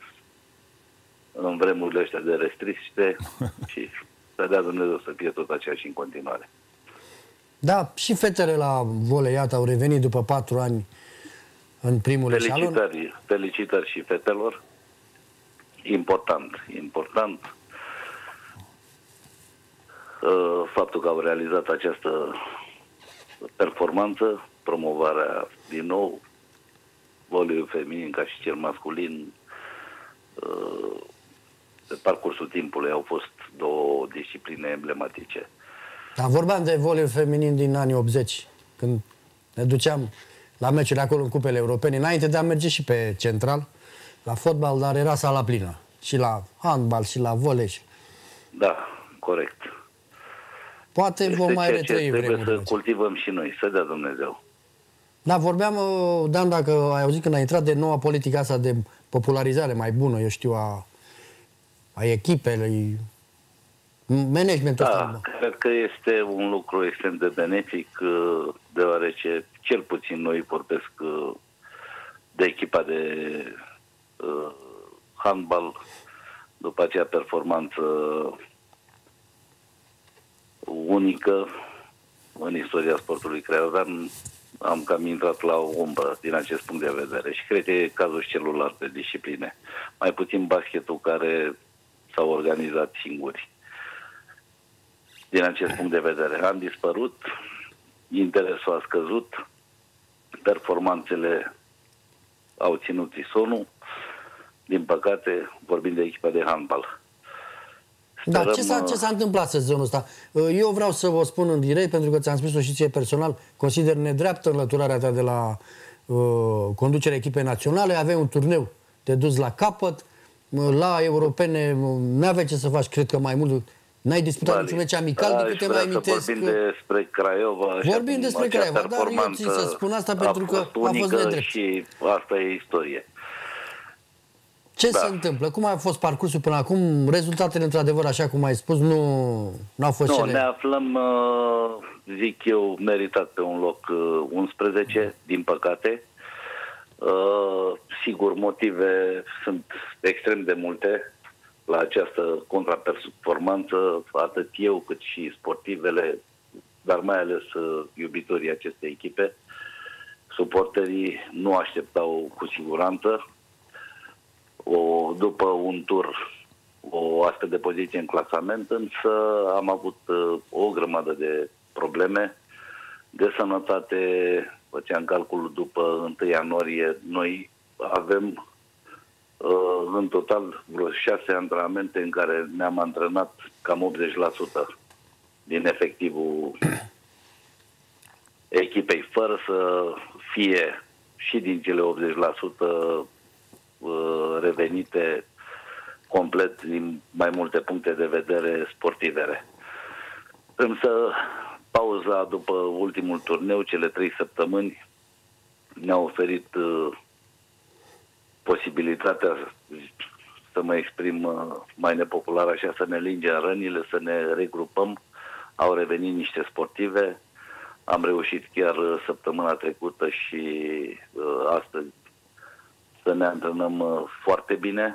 în vremurile astea de restricție și să dea Dumnezeu să fie tot aceea și în continuare. Da, și fetele la volei, iată, au revenit după patru ani în primul eșalon. Felicitări, felicitări și fetelor. Important, important uh, faptul că au realizat această performanță, promovarea din nou voleiul feminin ca și cel masculin. Uh, pe parcursul timpului au fost două discipline emblematice. Da, vorbeam de voleiul feminin din anii optzeci, când ne duceam la meciuri acolo în cupele europene, înainte de a merge și pe central, la fotbal, dar era sala plină. Și la handbal, și la volei. Da, corect. Poate este vom mai retrăi vremurile. Trebuie să cultivăm și noi, să dea Dumnezeu. Da, vorbeam, Dan, dacă ai auzit când a intrat de noua politică asta de popularizare mai bună, eu știu, a, a echipelui, managementul da, ăsta. Cred că este un lucru extrem de benefic, deoarece cel puțin noi vorbesc de echipa de uh, handbal, după aceea performanță unică în istoria sportului craiovăan, am cam intrat la o umbră din acest punct de vedere și cred că e cazul și celorlalte discipline. Mai puțin basketul, care s-au organizat singuri. Din acest punct de vedere am dispărut, interesul a scăzut, performanțele au ținut isonul, din păcate vorbim de echipa de handbal. Da, ce s-a, ce s-a întâmplat sezonul ăsta? Eu vreau să vă spun în direct, pentru că ți-am spus-o și ție personal, consider nedreaptă înlăturarea ta de la uh, conducerea echipei naționale. Aveai un turneu de dus la capăt, la europene n-aveai ce să faci, cred că mai mult. N-ai disputat niciun meci amical, decât te mai amintesc. Vorbim despre Craiova. Vorbim despre Craiova, dar eu țin să spun asta pentru că a fost nedrept. Și asta e istorie. Ce da. se întâmplă? Cum a fost parcursul până acum? Rezultatele, într-adevăr, așa cum ai spus, nu au fost nu, cele... Ne aflăm, zic eu, meritat pe un loc unsprezece, din păcate. Sigur, motive sunt extrem de multe la această contraperformanță, atât eu cât și sportivele, dar mai ales iubitorii acestei echipe. Suporterii nu așteptau cu siguranță. O, după un tur o astfel de poziție în clasament, însă am avut o grămadă de probleme de sănătate. Făceam calculul după întâi ianuarie. Noi avem în total vreo șase antrenamente în care ne-am antrenat cam optzeci la sută din efectivul echipei, fără să fie și din cele optzeci la sută revenite complet din mai multe puncte de vedere sportivere. Însă pauza după ultimul turneu, cele trei săptămâni, ne-a oferit uh, posibilitatea, să mă exprim uh, mai nepopular așa, să ne lingem rănile, să ne regrupăm. Au revenit niște sportive. Am reușit chiar uh, săptămâna trecută și uh, astăzi să ne antrenăm uh, foarte bine.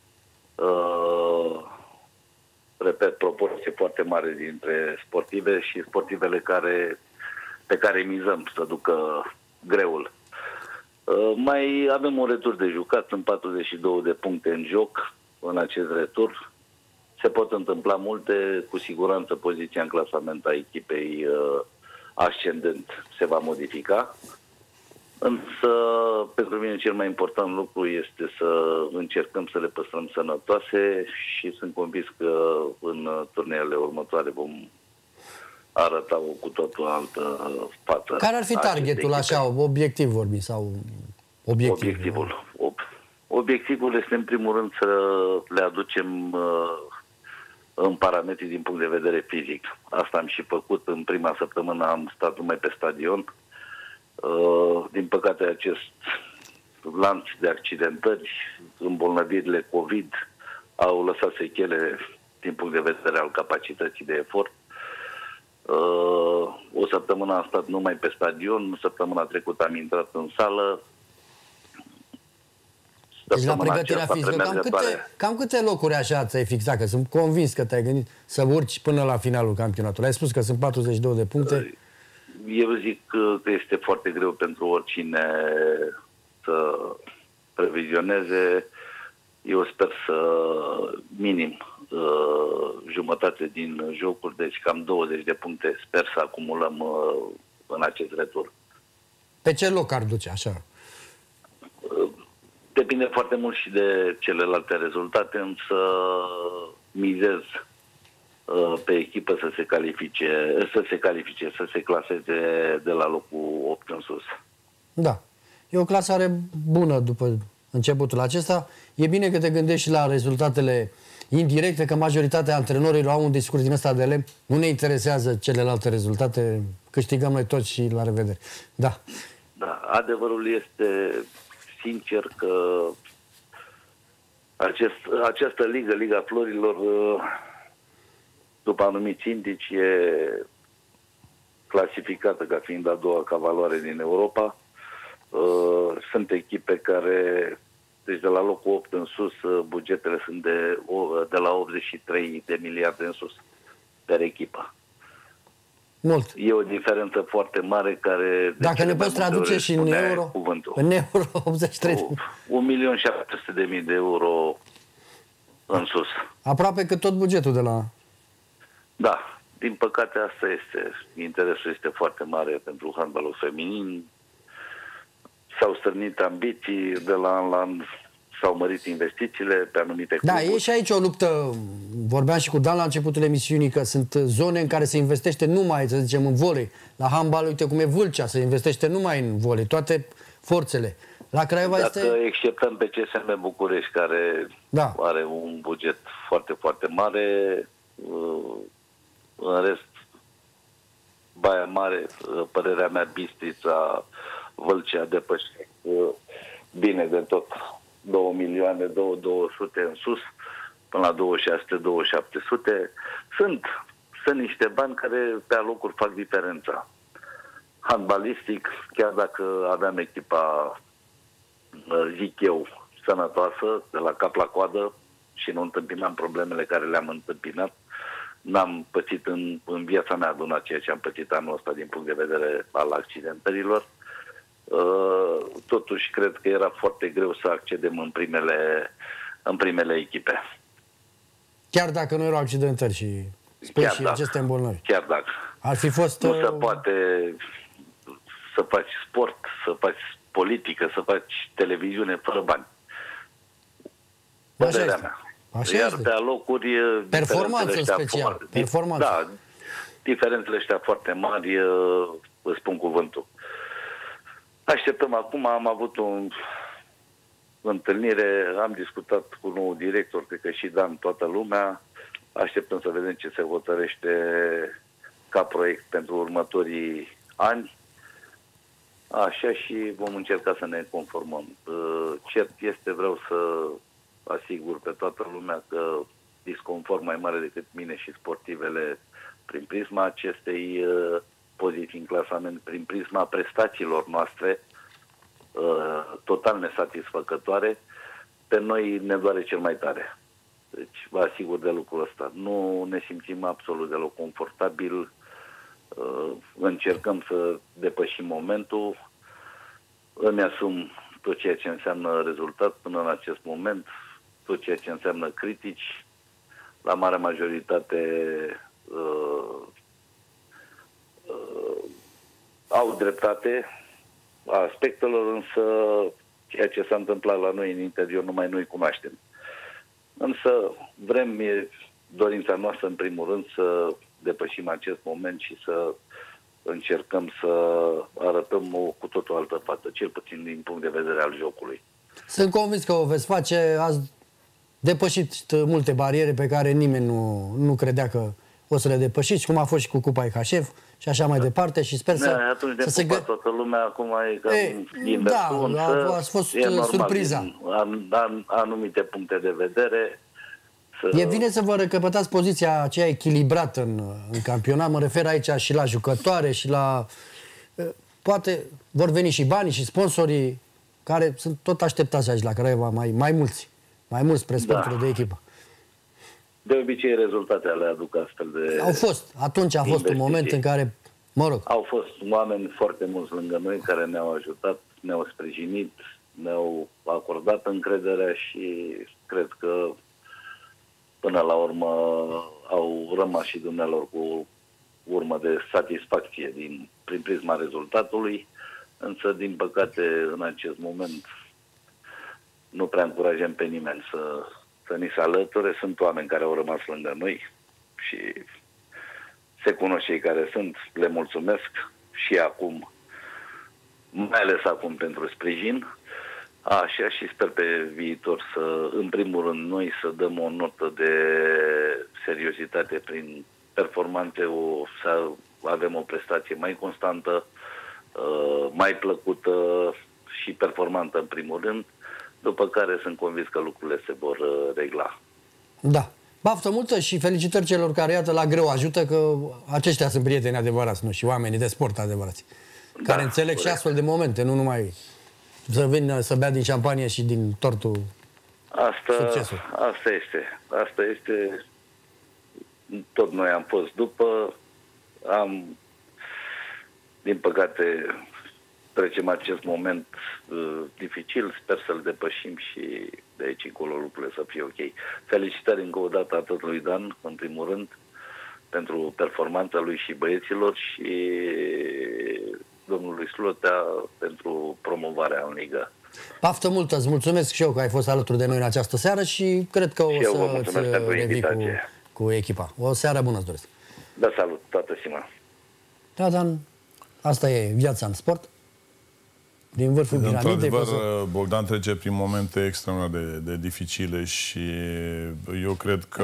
Uh, repet, proporție foarte mare dintre sportive și sportivele care, pe care mizăm să ducă greul. Uh, mai avem un retur de jucat, sunt patruzeci și două de puncte în joc în acest retur. Se pot întâmpla multe, cu siguranță poziția în clasament a echipei uh, ascendent se va modifica. Însă, pentru mine cel mai important lucru este să încercăm să le păstrăm sănătoase și sunt convins că în turneele următoare vom arăta o cu totul altă față. Care ar fi targetul, așa, obiectiv vorbi sau obiectiv? Obiectivul. Obiectivul este, în primul rând, să le aducem în parametri din punct de vedere fizic. Asta am și făcut. În prima săptămână am stat numai pe stadion. Uh, din păcate, acest lanț de accidentări, îmbolnăvirile COVID au lăsat sechele din punct de vedere al capacității de efort. Uh, o săptămână am stat numai pe stadion, săptămâna trecută am intrat în sală. Deci la pregătirea fizică, cam câte, cam câte locuri așa ți-ai fixat? Că sunt convins că te-ai gândit să urci până la finalul campionatului. Ai spus că sunt patruzeci și două de puncte. Eu zic că este foarte greu pentru oricine să previzioneze. Eu sper să minim uh, jumătate din jocuri, deci cam douăzeci de puncte sper să acumulăm uh, în acest retur. Pe ce loc ar duce așa? Uh, depinde foarte mult și de celelalte rezultate, însă mizez pe echipă să se califice, să se califice, să se claseze de la locul opt în sus. Da. E o clasare bună după începutul acesta. E bine că te gândești și la rezultatele indirecte, că majoritatea antrenorilor au un discurs din ăsta de lemn. Nu ne interesează celelalte rezultate, câștigăm noi toți și la revedere. Da. Da. Adevărul este, sincer, că acest, această ligă, Liga Florilor, după anumiți indici, e clasificată ca fiind a doua ca valoare din Europa. Sunt echipe care, deci de la locul opt în sus, bugetele sunt de, de la optzeci și trei de miliarde în sus per echipă. Mult. E o diferență foarte mare care... Dacă ne poți traduce și în euro, cuvântul. În euro, optzeci și trei. un milion șapte sute de mii de euro în sus. Aproape că tot bugetul de la... Da, din păcate asta este. Interesul este foarte mare pentru handbalul feminin. S-au stârnit ambiții, de la an la an s-au mărit investițiile pe anumite cluburi. Da, e și aici o luptă. Vorbeam și cu Dan la începutul emisiunii că sunt zone în care se investește numai, să zicem, în volei. La handbal, uite cum e Vâlcea, se investește numai în volei, toate forțele. La Craiova Dacă este... exceptăm pe C S M București, care da. are un buget foarte, foarte mare, în rest, Baia Mare, părerea mea, Bistrița, Vâlcea depășesc bine de tot două milioane, două sute în sus, până la două mii șase sute, două mii șapte sute. Sunt, sunt niște bani care pe alocuri fac diferența. Handbalistic, chiar dacă aveam echipa, zic eu, sănătoasă, de la cap la coadă și nu întâmpinam problemele care le-am întâmpinat, n-am pățit în, în viața mea adunat ceea ce am pățit anul ăsta din punct de vedere al accidentărilor. Uh, totuși, cred că era foarte greu să accedem în primele, în primele echipe. Chiar dacă nu erau accidentări și spui Chiar și dacă. aceste îmbolnăviri. Chiar dacă. Ar fi fost... Nu uh, se poate să faci sport, să faci politică, să faci televiziune fără bani. Așa Părerea este. mea. Așa Iar este. pe alocuri... Performanță diferențele în ăștia special. foarte- Performanță. Da, diferențele ăștia foarte mari, îți spun cuvântul. Așteptăm acum, am avut o întâlnire, am discutat cu nou director, cred că și Dan, toată lumea. Așteptăm să vedem ce se hotărăște ca proiect pentru următorii ani. Așa, și vom încerca să ne conformăm. Cert este, vreau să asigur pe toată lumea că disconfort mai mare decât mine și sportivele prin prisma acestei poziții în clasament, prin prisma prestațiilor noastre total nesatisfăcătoare, pe noi ne doare cel mai tare. Deci vă asigur de lucrul ăsta. Nu ne simțim absolut deloc confortabil. Încercăm să depășim momentul. Îmi asum tot ceea ce înseamnă rezultat până în acest moment, tot ceea ce înseamnă critici. La mare majoritate uh, uh, au dreptate a aspectelor, însă ceea ce s-a întâmplat la noi în interior numai noi cunoaștem. Însă vrem, e dorința noastră în primul rând să depășim acest moment și să încercăm să arătăm o cu totul altă față, cel puțin din punct de vedere al jocului. Sunt convins că o veți face. Ați depășit multe bariere pe care nimeni nu, nu credea că o să le depășiți, cum a fost și cu Cupa I H F și așa mai departe, și sper să, Da, atunci de să se gă... toată lumea, acum e ca Ei, inversul, da, însă a fost e normal, surpriza. din an, an, anumite puncte de vedere. Să... E bine să vă recăpătați poziția aceea echilibrată în, în campionat. Mă refer aici și la jucătoare și la... Poate vor veni și banii și sponsorii care sunt tot așteptați aici la Craiova, mai, mai mulți. Mai mulți spre sportul Da. de echipă. De obicei, rezultatele le aduc astfel de... Au fost. Atunci a fost investiții. un moment în care, mă rog, Au fost oameni foarte mulți lângă noi care ne-au ajutat, ne-au sprijinit, ne-au acordat încrederea și cred că până la urmă au rămas și dumnealor cu urmă de satisfacție din, prin prisma rezultatului, însă din păcate în acest moment nu prea încurajăm pe nimeni să, să ni se alăture. Sunt oameni care au rămas lângă noi și se cunosc cei care sunt, le mulțumesc și acum, mai ales acum pentru sprijin. Așa, și sper pe viitor să, în primul rând, noi să dăm o notă de seriozitate prin performanțe, o, să avem o prestație mai constantă, mai plăcută și performantă în primul rând, după care sunt convins că lucrurile se vor regla. da. Baftă multă și felicitări celor care, iată, la greu ajută, că aceștia sunt prieteni adevărați, nu? Și oamenii de sport adevărați. Da, Care înțeleg corect. și astfel de momente, nu numai să vină să bea din șampanie și din tortul Asta, succesul. asta este. Asta este. Tot noi am fost după. Am, din păcate, trecem acest moment uh, dificil. Sper să-l depășim și de aici încolo lucrurile să fie ok. Felicitări încă o dată atât lui Dan, în primul rând, pentru performanța lui și băieților, și domnului Slotea pentru promovarea în ligă. Paftă multă, îți mulțumesc și eu că ai fost alături de noi în această seară și cred că o Și eu vă să mulțumesc pentru revii cu, invitație. cu echipa. O seară bună îți doresc. Da, salut, toată Sima. Da, Dan, asta e viața în sport. Din vârful piramidei. Într-adevăr, poți să- Bogdan trece prin momente extrem de, de dificile și eu cred că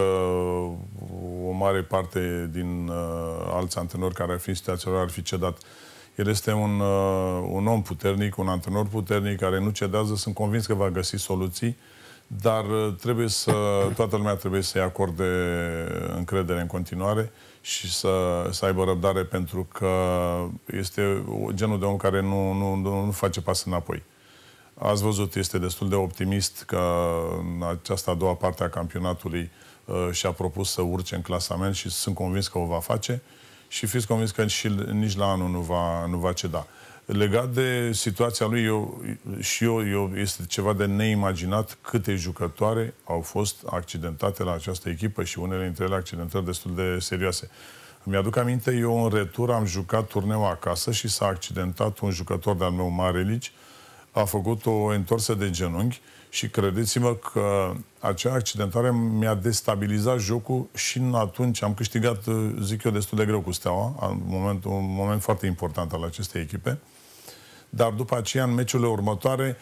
o mare parte din uh, alți antrenori care ar fi în situația lor ar fi cedat. El este un, uh, un om puternic, un antrenor puternic care nu cedează. Sunt convins că va găsi soluții, dar uh, trebuie să, toată lumea trebuie să-i acorde încredere în continuare și să, să aibă răbdare, pentru că este genul de om care nu, nu, nu, nu face pas înapoi. Ați văzut, este destul de optimist că în această a doua parte a campionatului uh, și-a propus să urce în clasament și sunt convins că o va face și fiți convins că și, nici la anul nu va, nu va ceda. Legat de situația lui, eu, și eu, eu, este ceva de neimaginat câte jucătoare au fost accidentate la această echipă și unele dintre ele accidentări destul de serioase. Mi-aduc aminte, eu în retur am jucat turneul acasă și s-a accidentat un jucător de-al meu, Marelici, a făcut o întorsă de genunchi și credeți-mă că acea accidentare mi-a destabilizat jocul și atunci am câștigat, zic eu, destul de greu cu Steaua, un moment, un moment foarte important al acestei echipe. Dar după aceea, în meciurile următoare,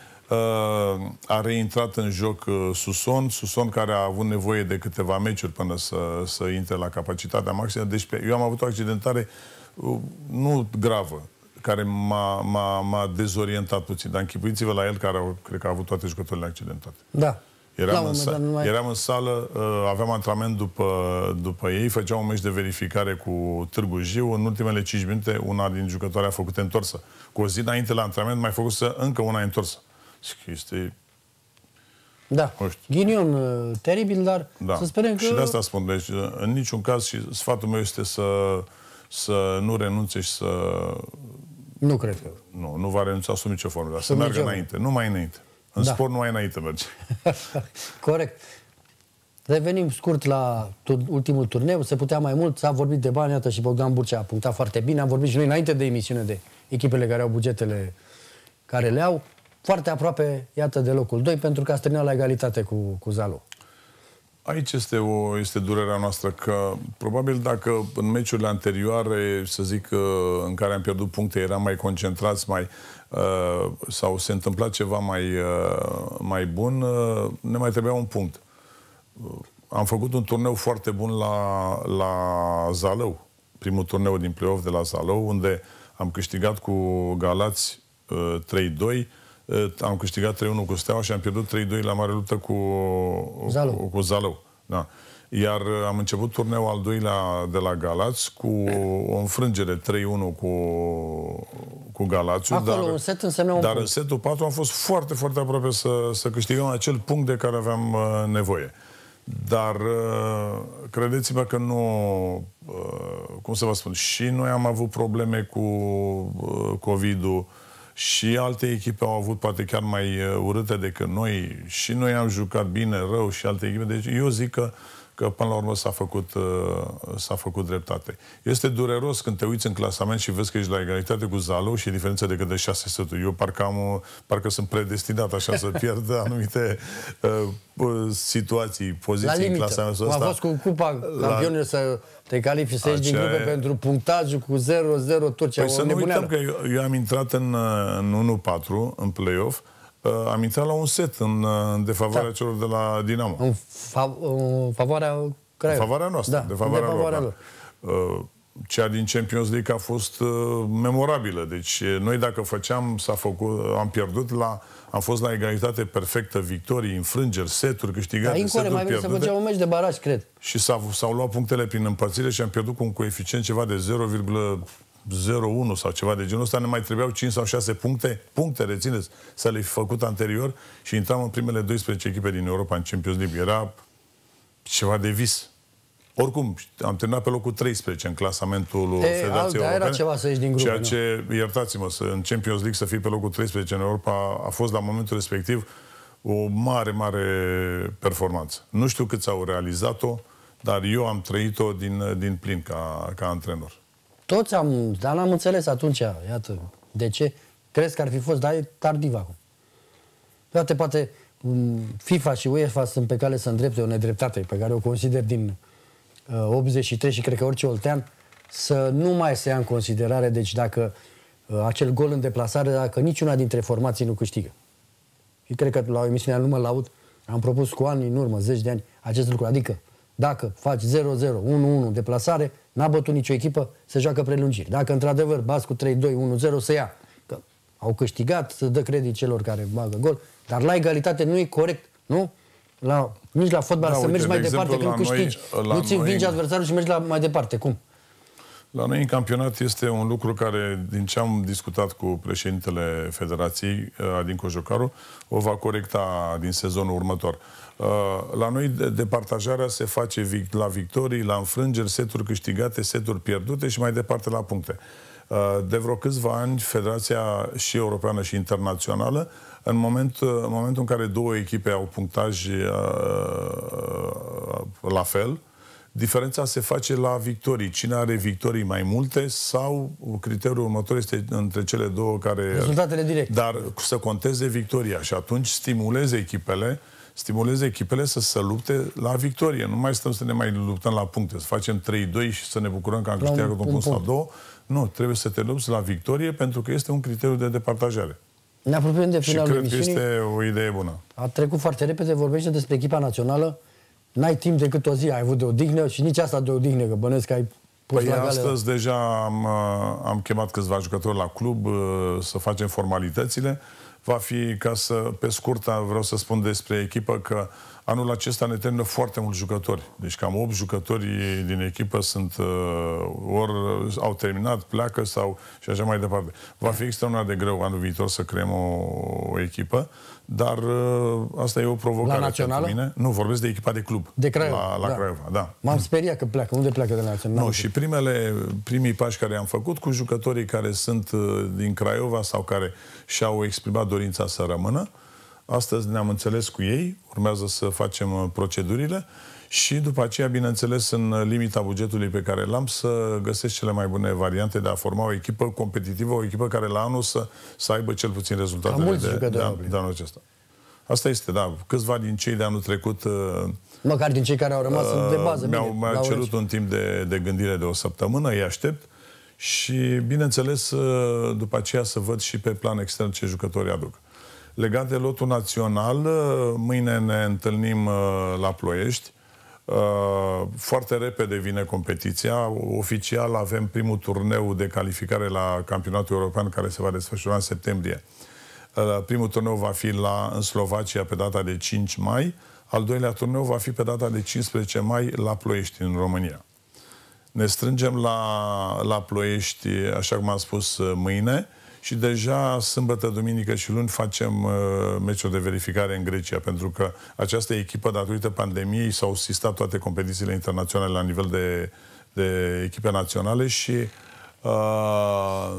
a reintrat în joc Suson, Suson care a avut nevoie de câteva meciuri până să, să intre la capacitatea maximă. Deci eu am avut o accidentare nu gravă, care m-a dezorientat puțin. Dar închipuiți-vă la el, care au, cred că a avut toate jucătorile accidentate. Da. Eram, în, sa mai... eram în sală, aveam antrenament după, după ei, făceam un meci de verificare cu Târgu Jiu. În ultimele cinci minute, una din jucătoare a făcut întorsă. Cu o zi înainte la antrenament mai făcut să încă una întorsă. Este... Da. Ghinion teribil, dar da. Să sperăm că... Și de asta spun. Deci, în niciun caz, și sfatul meu este să, să nu renunțe și să... Nu cred că... Nu, nu va renunța sub nicio formă, dar să meargă înainte. Nu mai înainte. În da. Sport nu mai înainte merge. Corect. Revenim scurt la ultimul turneu. Se putea mai mult, s-a vorbit de bani, iată și Bogdan Burcea a punctat foarte bine. Am vorbit și noi înainte de emisiune de echipele care au bugetele care le au. Foarte aproape, iată, de locul doi, pentru că a terminat la egalitate cu, cu Zalău. Aici este, o, este durerea noastră, că probabil dacă în meciurile anterioare, să zic, în care am pierdut puncte, eram mai concentrați, mai, uh, sau se întâmpla ceva mai, uh, mai bun, uh, ne mai trebuia un punct. Uh, am făcut un turneu foarte bun la, la Zalău, primul turneu din play-off de la Zalău, unde am câștigat cu Galați uh, trei doi, am câștigat trei unu cu Steaua și am pierdut trei doi la mare luptă cu Zalău. Cu, cu Zalău. Da. Iar am început turneul al doilea de la Galați cu o înfrângere trei unu cu, cu Galațiu. Acolo dar, un set însemna un Dar punct. în setul patru am fost foarte, foarte aproape să, să câștigăm acel punct de care aveam uh, nevoie. Dar uh, credeți-mă că nu, uh, cum să vă spun, și noi am avut probleme cu uh, COVID-ul, și alte echipe au avut poate chiar mai urâte decât noi, și noi am jucat bine, rău, și alte echipe. Deci eu zic că, că până la urmă s-a făcut, s-a făcut dreptate. Este dureros când te uiți în clasament și vezi că ești la egalitate cu Zalău și e diferență decât de șase seturi. Eu parcă, am, parcă sunt predestinat așa să pierd anumite uh, situații, poziții în clasamentul ăsta. A fost cu Cupa Campionilor să te califici să ieși din grupe pentru punctajul cu zero zero Turcia. Păi să nu uităm că eu, eu am intrat în, în unu patru, în play-off, uh, am intrat la un set în, în defavoarea da. celor de la Dinamo. În, fa în favoarea Craiova. În favoarea noastră, da, de favoarea, de favoarea lor. lor. Uh, cea din Champions League a fost uh, memorabilă. Deci noi dacă făceam, s-a făcut, am pierdut la... Am fost la egalitate perfectă, victorii, înfrângeri, seturi câștigate, da, seturi mai pierdute. Să făceam un meci de baraj, cred. Și s-au luat punctele prin împărțire și am pierdut cu un coeficient ceva de zero virgulă zero unu sau ceva de genul ăsta. Ne mai trebuiau cinci sau șase puncte, puncte, rețineți, să le fi făcut anterior și intram în primele douăsprezece echipe din Europa în Champions League. Era ceva de vis. Oricum, am terminat pe locul treisprezece în clasamentul e, Federației Europene. Era ceva să ieși din grupe, ceea ce, iertați-mă, să, în Champions League să fii pe locul treisprezece în Europa a fost la momentul respectiv o mare, mare performanță. Nu știu câți au realizat-o, dar eu am trăit-o din, din plin ca, ca antrenor. Toți am, dar n-am înțeles atunci, iată, de ce? Crezi că ar fi fost, dar e tardiv acum. Poate, poate FIFA și UEFA sunt pe cale să îndrepte o nedreptate pe care o consider din uh, optzeci și trei și cred că orice oltean, să nu mai se ia în considerare, deci dacă uh, acel gol în deplasare, dacă niciuna dintre formații nu câștigă. Și cred că la o emisiune nu mă laud, am propus cu ani în urmă, zeci de ani, acest lucru. Adică, dacă faci zero zero, unu unu deplasare, n-a bătut nicio echipă, se joacă prelungiri. Dacă într-adevăr bați cu trei doi, unu zero, se ia. Că au câștigat, să dă credit celor care bagă gol, dar la egalitate nu e corect, nu? La, nici la fotbal da, să uite, mergi mai de departe când câștigi. Nu-ți învingi adversarul și mergi la, mai departe. Cum? La noi în campionat este un lucru care, din ce am discutat cu președintele Federației, Adin Cojocaru, o va corecta din sezonul următor. La noi departajarea se face la victorii, la înfrângeri, seturi câștigate, seturi pierdute și mai departe la puncte. De vreo câțiva ani, Federația și europeană și internațională, în, moment, în momentul în care două echipe au punctaj la fel, diferența se face la victorii. Cine are victorii mai multe sau criteriul următor este între cele două care... Rezultatele directe. Dar să conteze victoria și atunci stimuleze echipele stimuleze echipele să se lupte la victorie. Nu mai stăm să ne mai luptăm la puncte, să facem trei doi și să ne bucurăm că am câștigat un, un punct sau două. Nu, trebuie să te lupți la victorie pentru că este un criteriu de departajare. Ne apropiem de finalul emisiunii. Și cred că este o idee bună. A trecut foarte repede, vorbește despre echipa națională. N-ai timp decât o zi, ai avut de odihnă și nici asta de odihnă, că bănesc că ai pus păi la gale. Astăzi deja am, am chemat câțiva jucători la club să facem formalitățile. Va fi, ca să, pe scurt, vreau să spun despre echipă că anul acesta ne termină foarte mulți jucători. Deci cam opt jucători din echipă sunt ori au terminat, pleacă sau și așa mai departe. Va fi extraordinar de greu anul viitor să creăm o, o echipă, dar asta e o provocare pentru mine. Nu, vorbesc de echipa de club. De Craiova. La, la da. Craiova, da. M-am speriat că pleacă. Unde pleacă de la națională? Nu, și primele, primii pași care am făcut cu jucătorii care sunt din Craiova sau care și-au exprimat dorința să rămână, astăzi ne-am înțeles cu ei, urmează să facem procedurile și după aceea, bineînțeles, în limita bugetului pe care l-am, să găsesc cele mai bune variante de a forma o echipă competitivă, o echipă care la anul să, să aibă cel puțin rezultatele de, de, de, de anul acesta. Asta este, da. Câțiva din cei de anul trecut... Măcar din cei care au rămas uh, de bază. Mi-au mi cerut un timp de, de gândire de o săptămână, îi aștept și, bineînțeles, după aceea să văd și pe plan extern ce jucători aduc. Legat de lotul național, mâine ne întâlnim la Ploiești. Foarte repede vine competiția. Oficial avem primul turneu de calificare la campionatul european care se va desfășura în septembrie. Primul turneu va fi la, în Slovacia pe data de cinci mai. Al doilea turneu va fi pe data de cincisprezece mai la Ploiești, în România. Ne strângem la, la Ploiești, așa cum am spus, mâine. Și deja sâmbătă, duminică și luni facem uh, meciuri de verificare în Grecia, pentru că această echipă, datorită pandemiei, s-au sistat toate competițiile internaționale la nivel de, de echipe naționale și uh,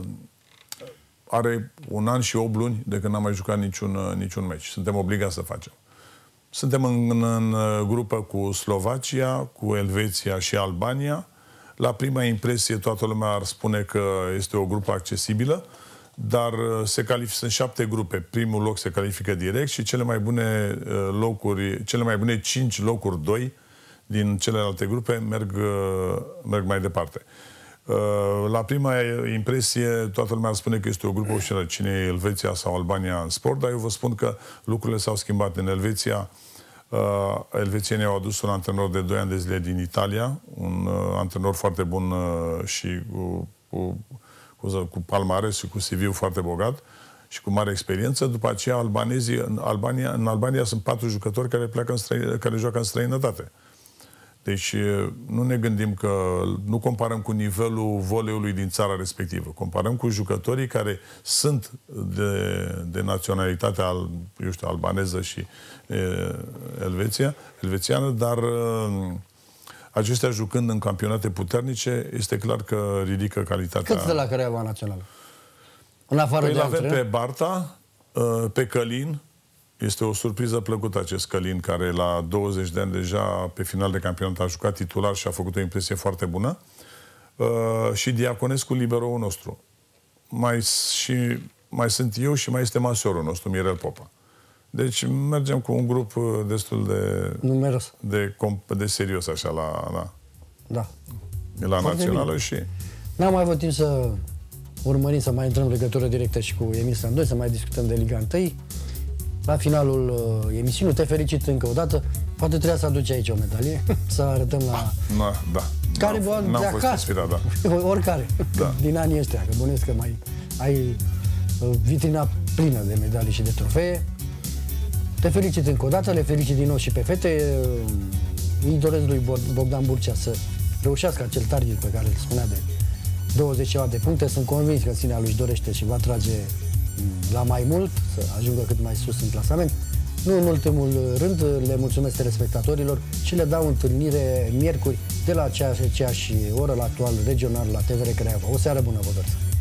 are un an și opt luni de când n-am mai jucat niciun, niciun meci. Suntem obligați să facem. Suntem în, în, în grupă cu Slovacia, cu Elveția și Albania. La prima impresie toată lumea ar spune că este o grupă accesibilă, dar se califică, sunt șapte grupe. Primul loc se califică direct și cele mai bune locuri, cele mai bune cinci locuri, doi din celelalte grupe merg, merg mai departe. La prima impresie, toată lumea spune că este o grupă ușoară, cine e Elveția sau Albania în sport, dar eu vă spun că lucrurile s-au schimbat. În Elveția, elvețienii au adus un antrenor de doi ani de zile din Italia, un antrenor foarte bun și cu, cu cu palmares și cu C V-ul foarte bogat și cu mare experiență. După aceea, albanezii, în Albania, în Albania sunt patru jucători care, pleacă în străin, care joacă în străinătate. Deci nu ne gândim că... Nu comparăm cu nivelul voleiului din țara respectivă. Comparăm cu jucătorii care sunt de, de naționalitate al, eu știu, albaneză și e, Elveția, elvețiană, dar... Aceștia jucând în campionate puternice, este clar că ridică calitatea... Cât de la Craiova Națională? În afară păi de avem pe Barta, pe Călin. Este o surpriză plăcută acest Călin, care la douăzeci de ani deja pe final de campionat a jucat titular și a făcut o impresie foarte bună. Și Diaconescu, liberoul nostru. Mai, și, mai sunt eu și mai este masiorul nostru, Mirel Popa. Deci mergem cu un grup destul de... Numeros. De, de serios, așa, la... La, da. La națională și... N-am mai avut timp să urmărim, să mai intrăm în legătură directă și cu Emil Strandoi, să mai discutăm de Liga unu. La finalul uh, emisiunii, te felicit încă o dată. Poate trebuia să aduci aici o medalie, să arătăm la... Na, da. Care vă de acasă. Inspirat, da. Oricare. Da. Din anii ăștia, că bănuiesc că mai ai uh, vitrina plină de medalii și de trofee. Te felicit încă o dată, le felicit din nou și pe fete. Îi doresc lui Bogdan Burcea să reușească acel target pe care îl spunea de douăzeci de puncte. Sunt convins că sinea lui își dorește și va trage la mai mult, să ajungă cât mai sus în clasament. Nu în ultimul rând, le mulțumesc telespectatorilor și le dau întâlnire miercuri de la aceeași, aceeași oră la actual regional la T V R Craiova. O seară bună vă doresc!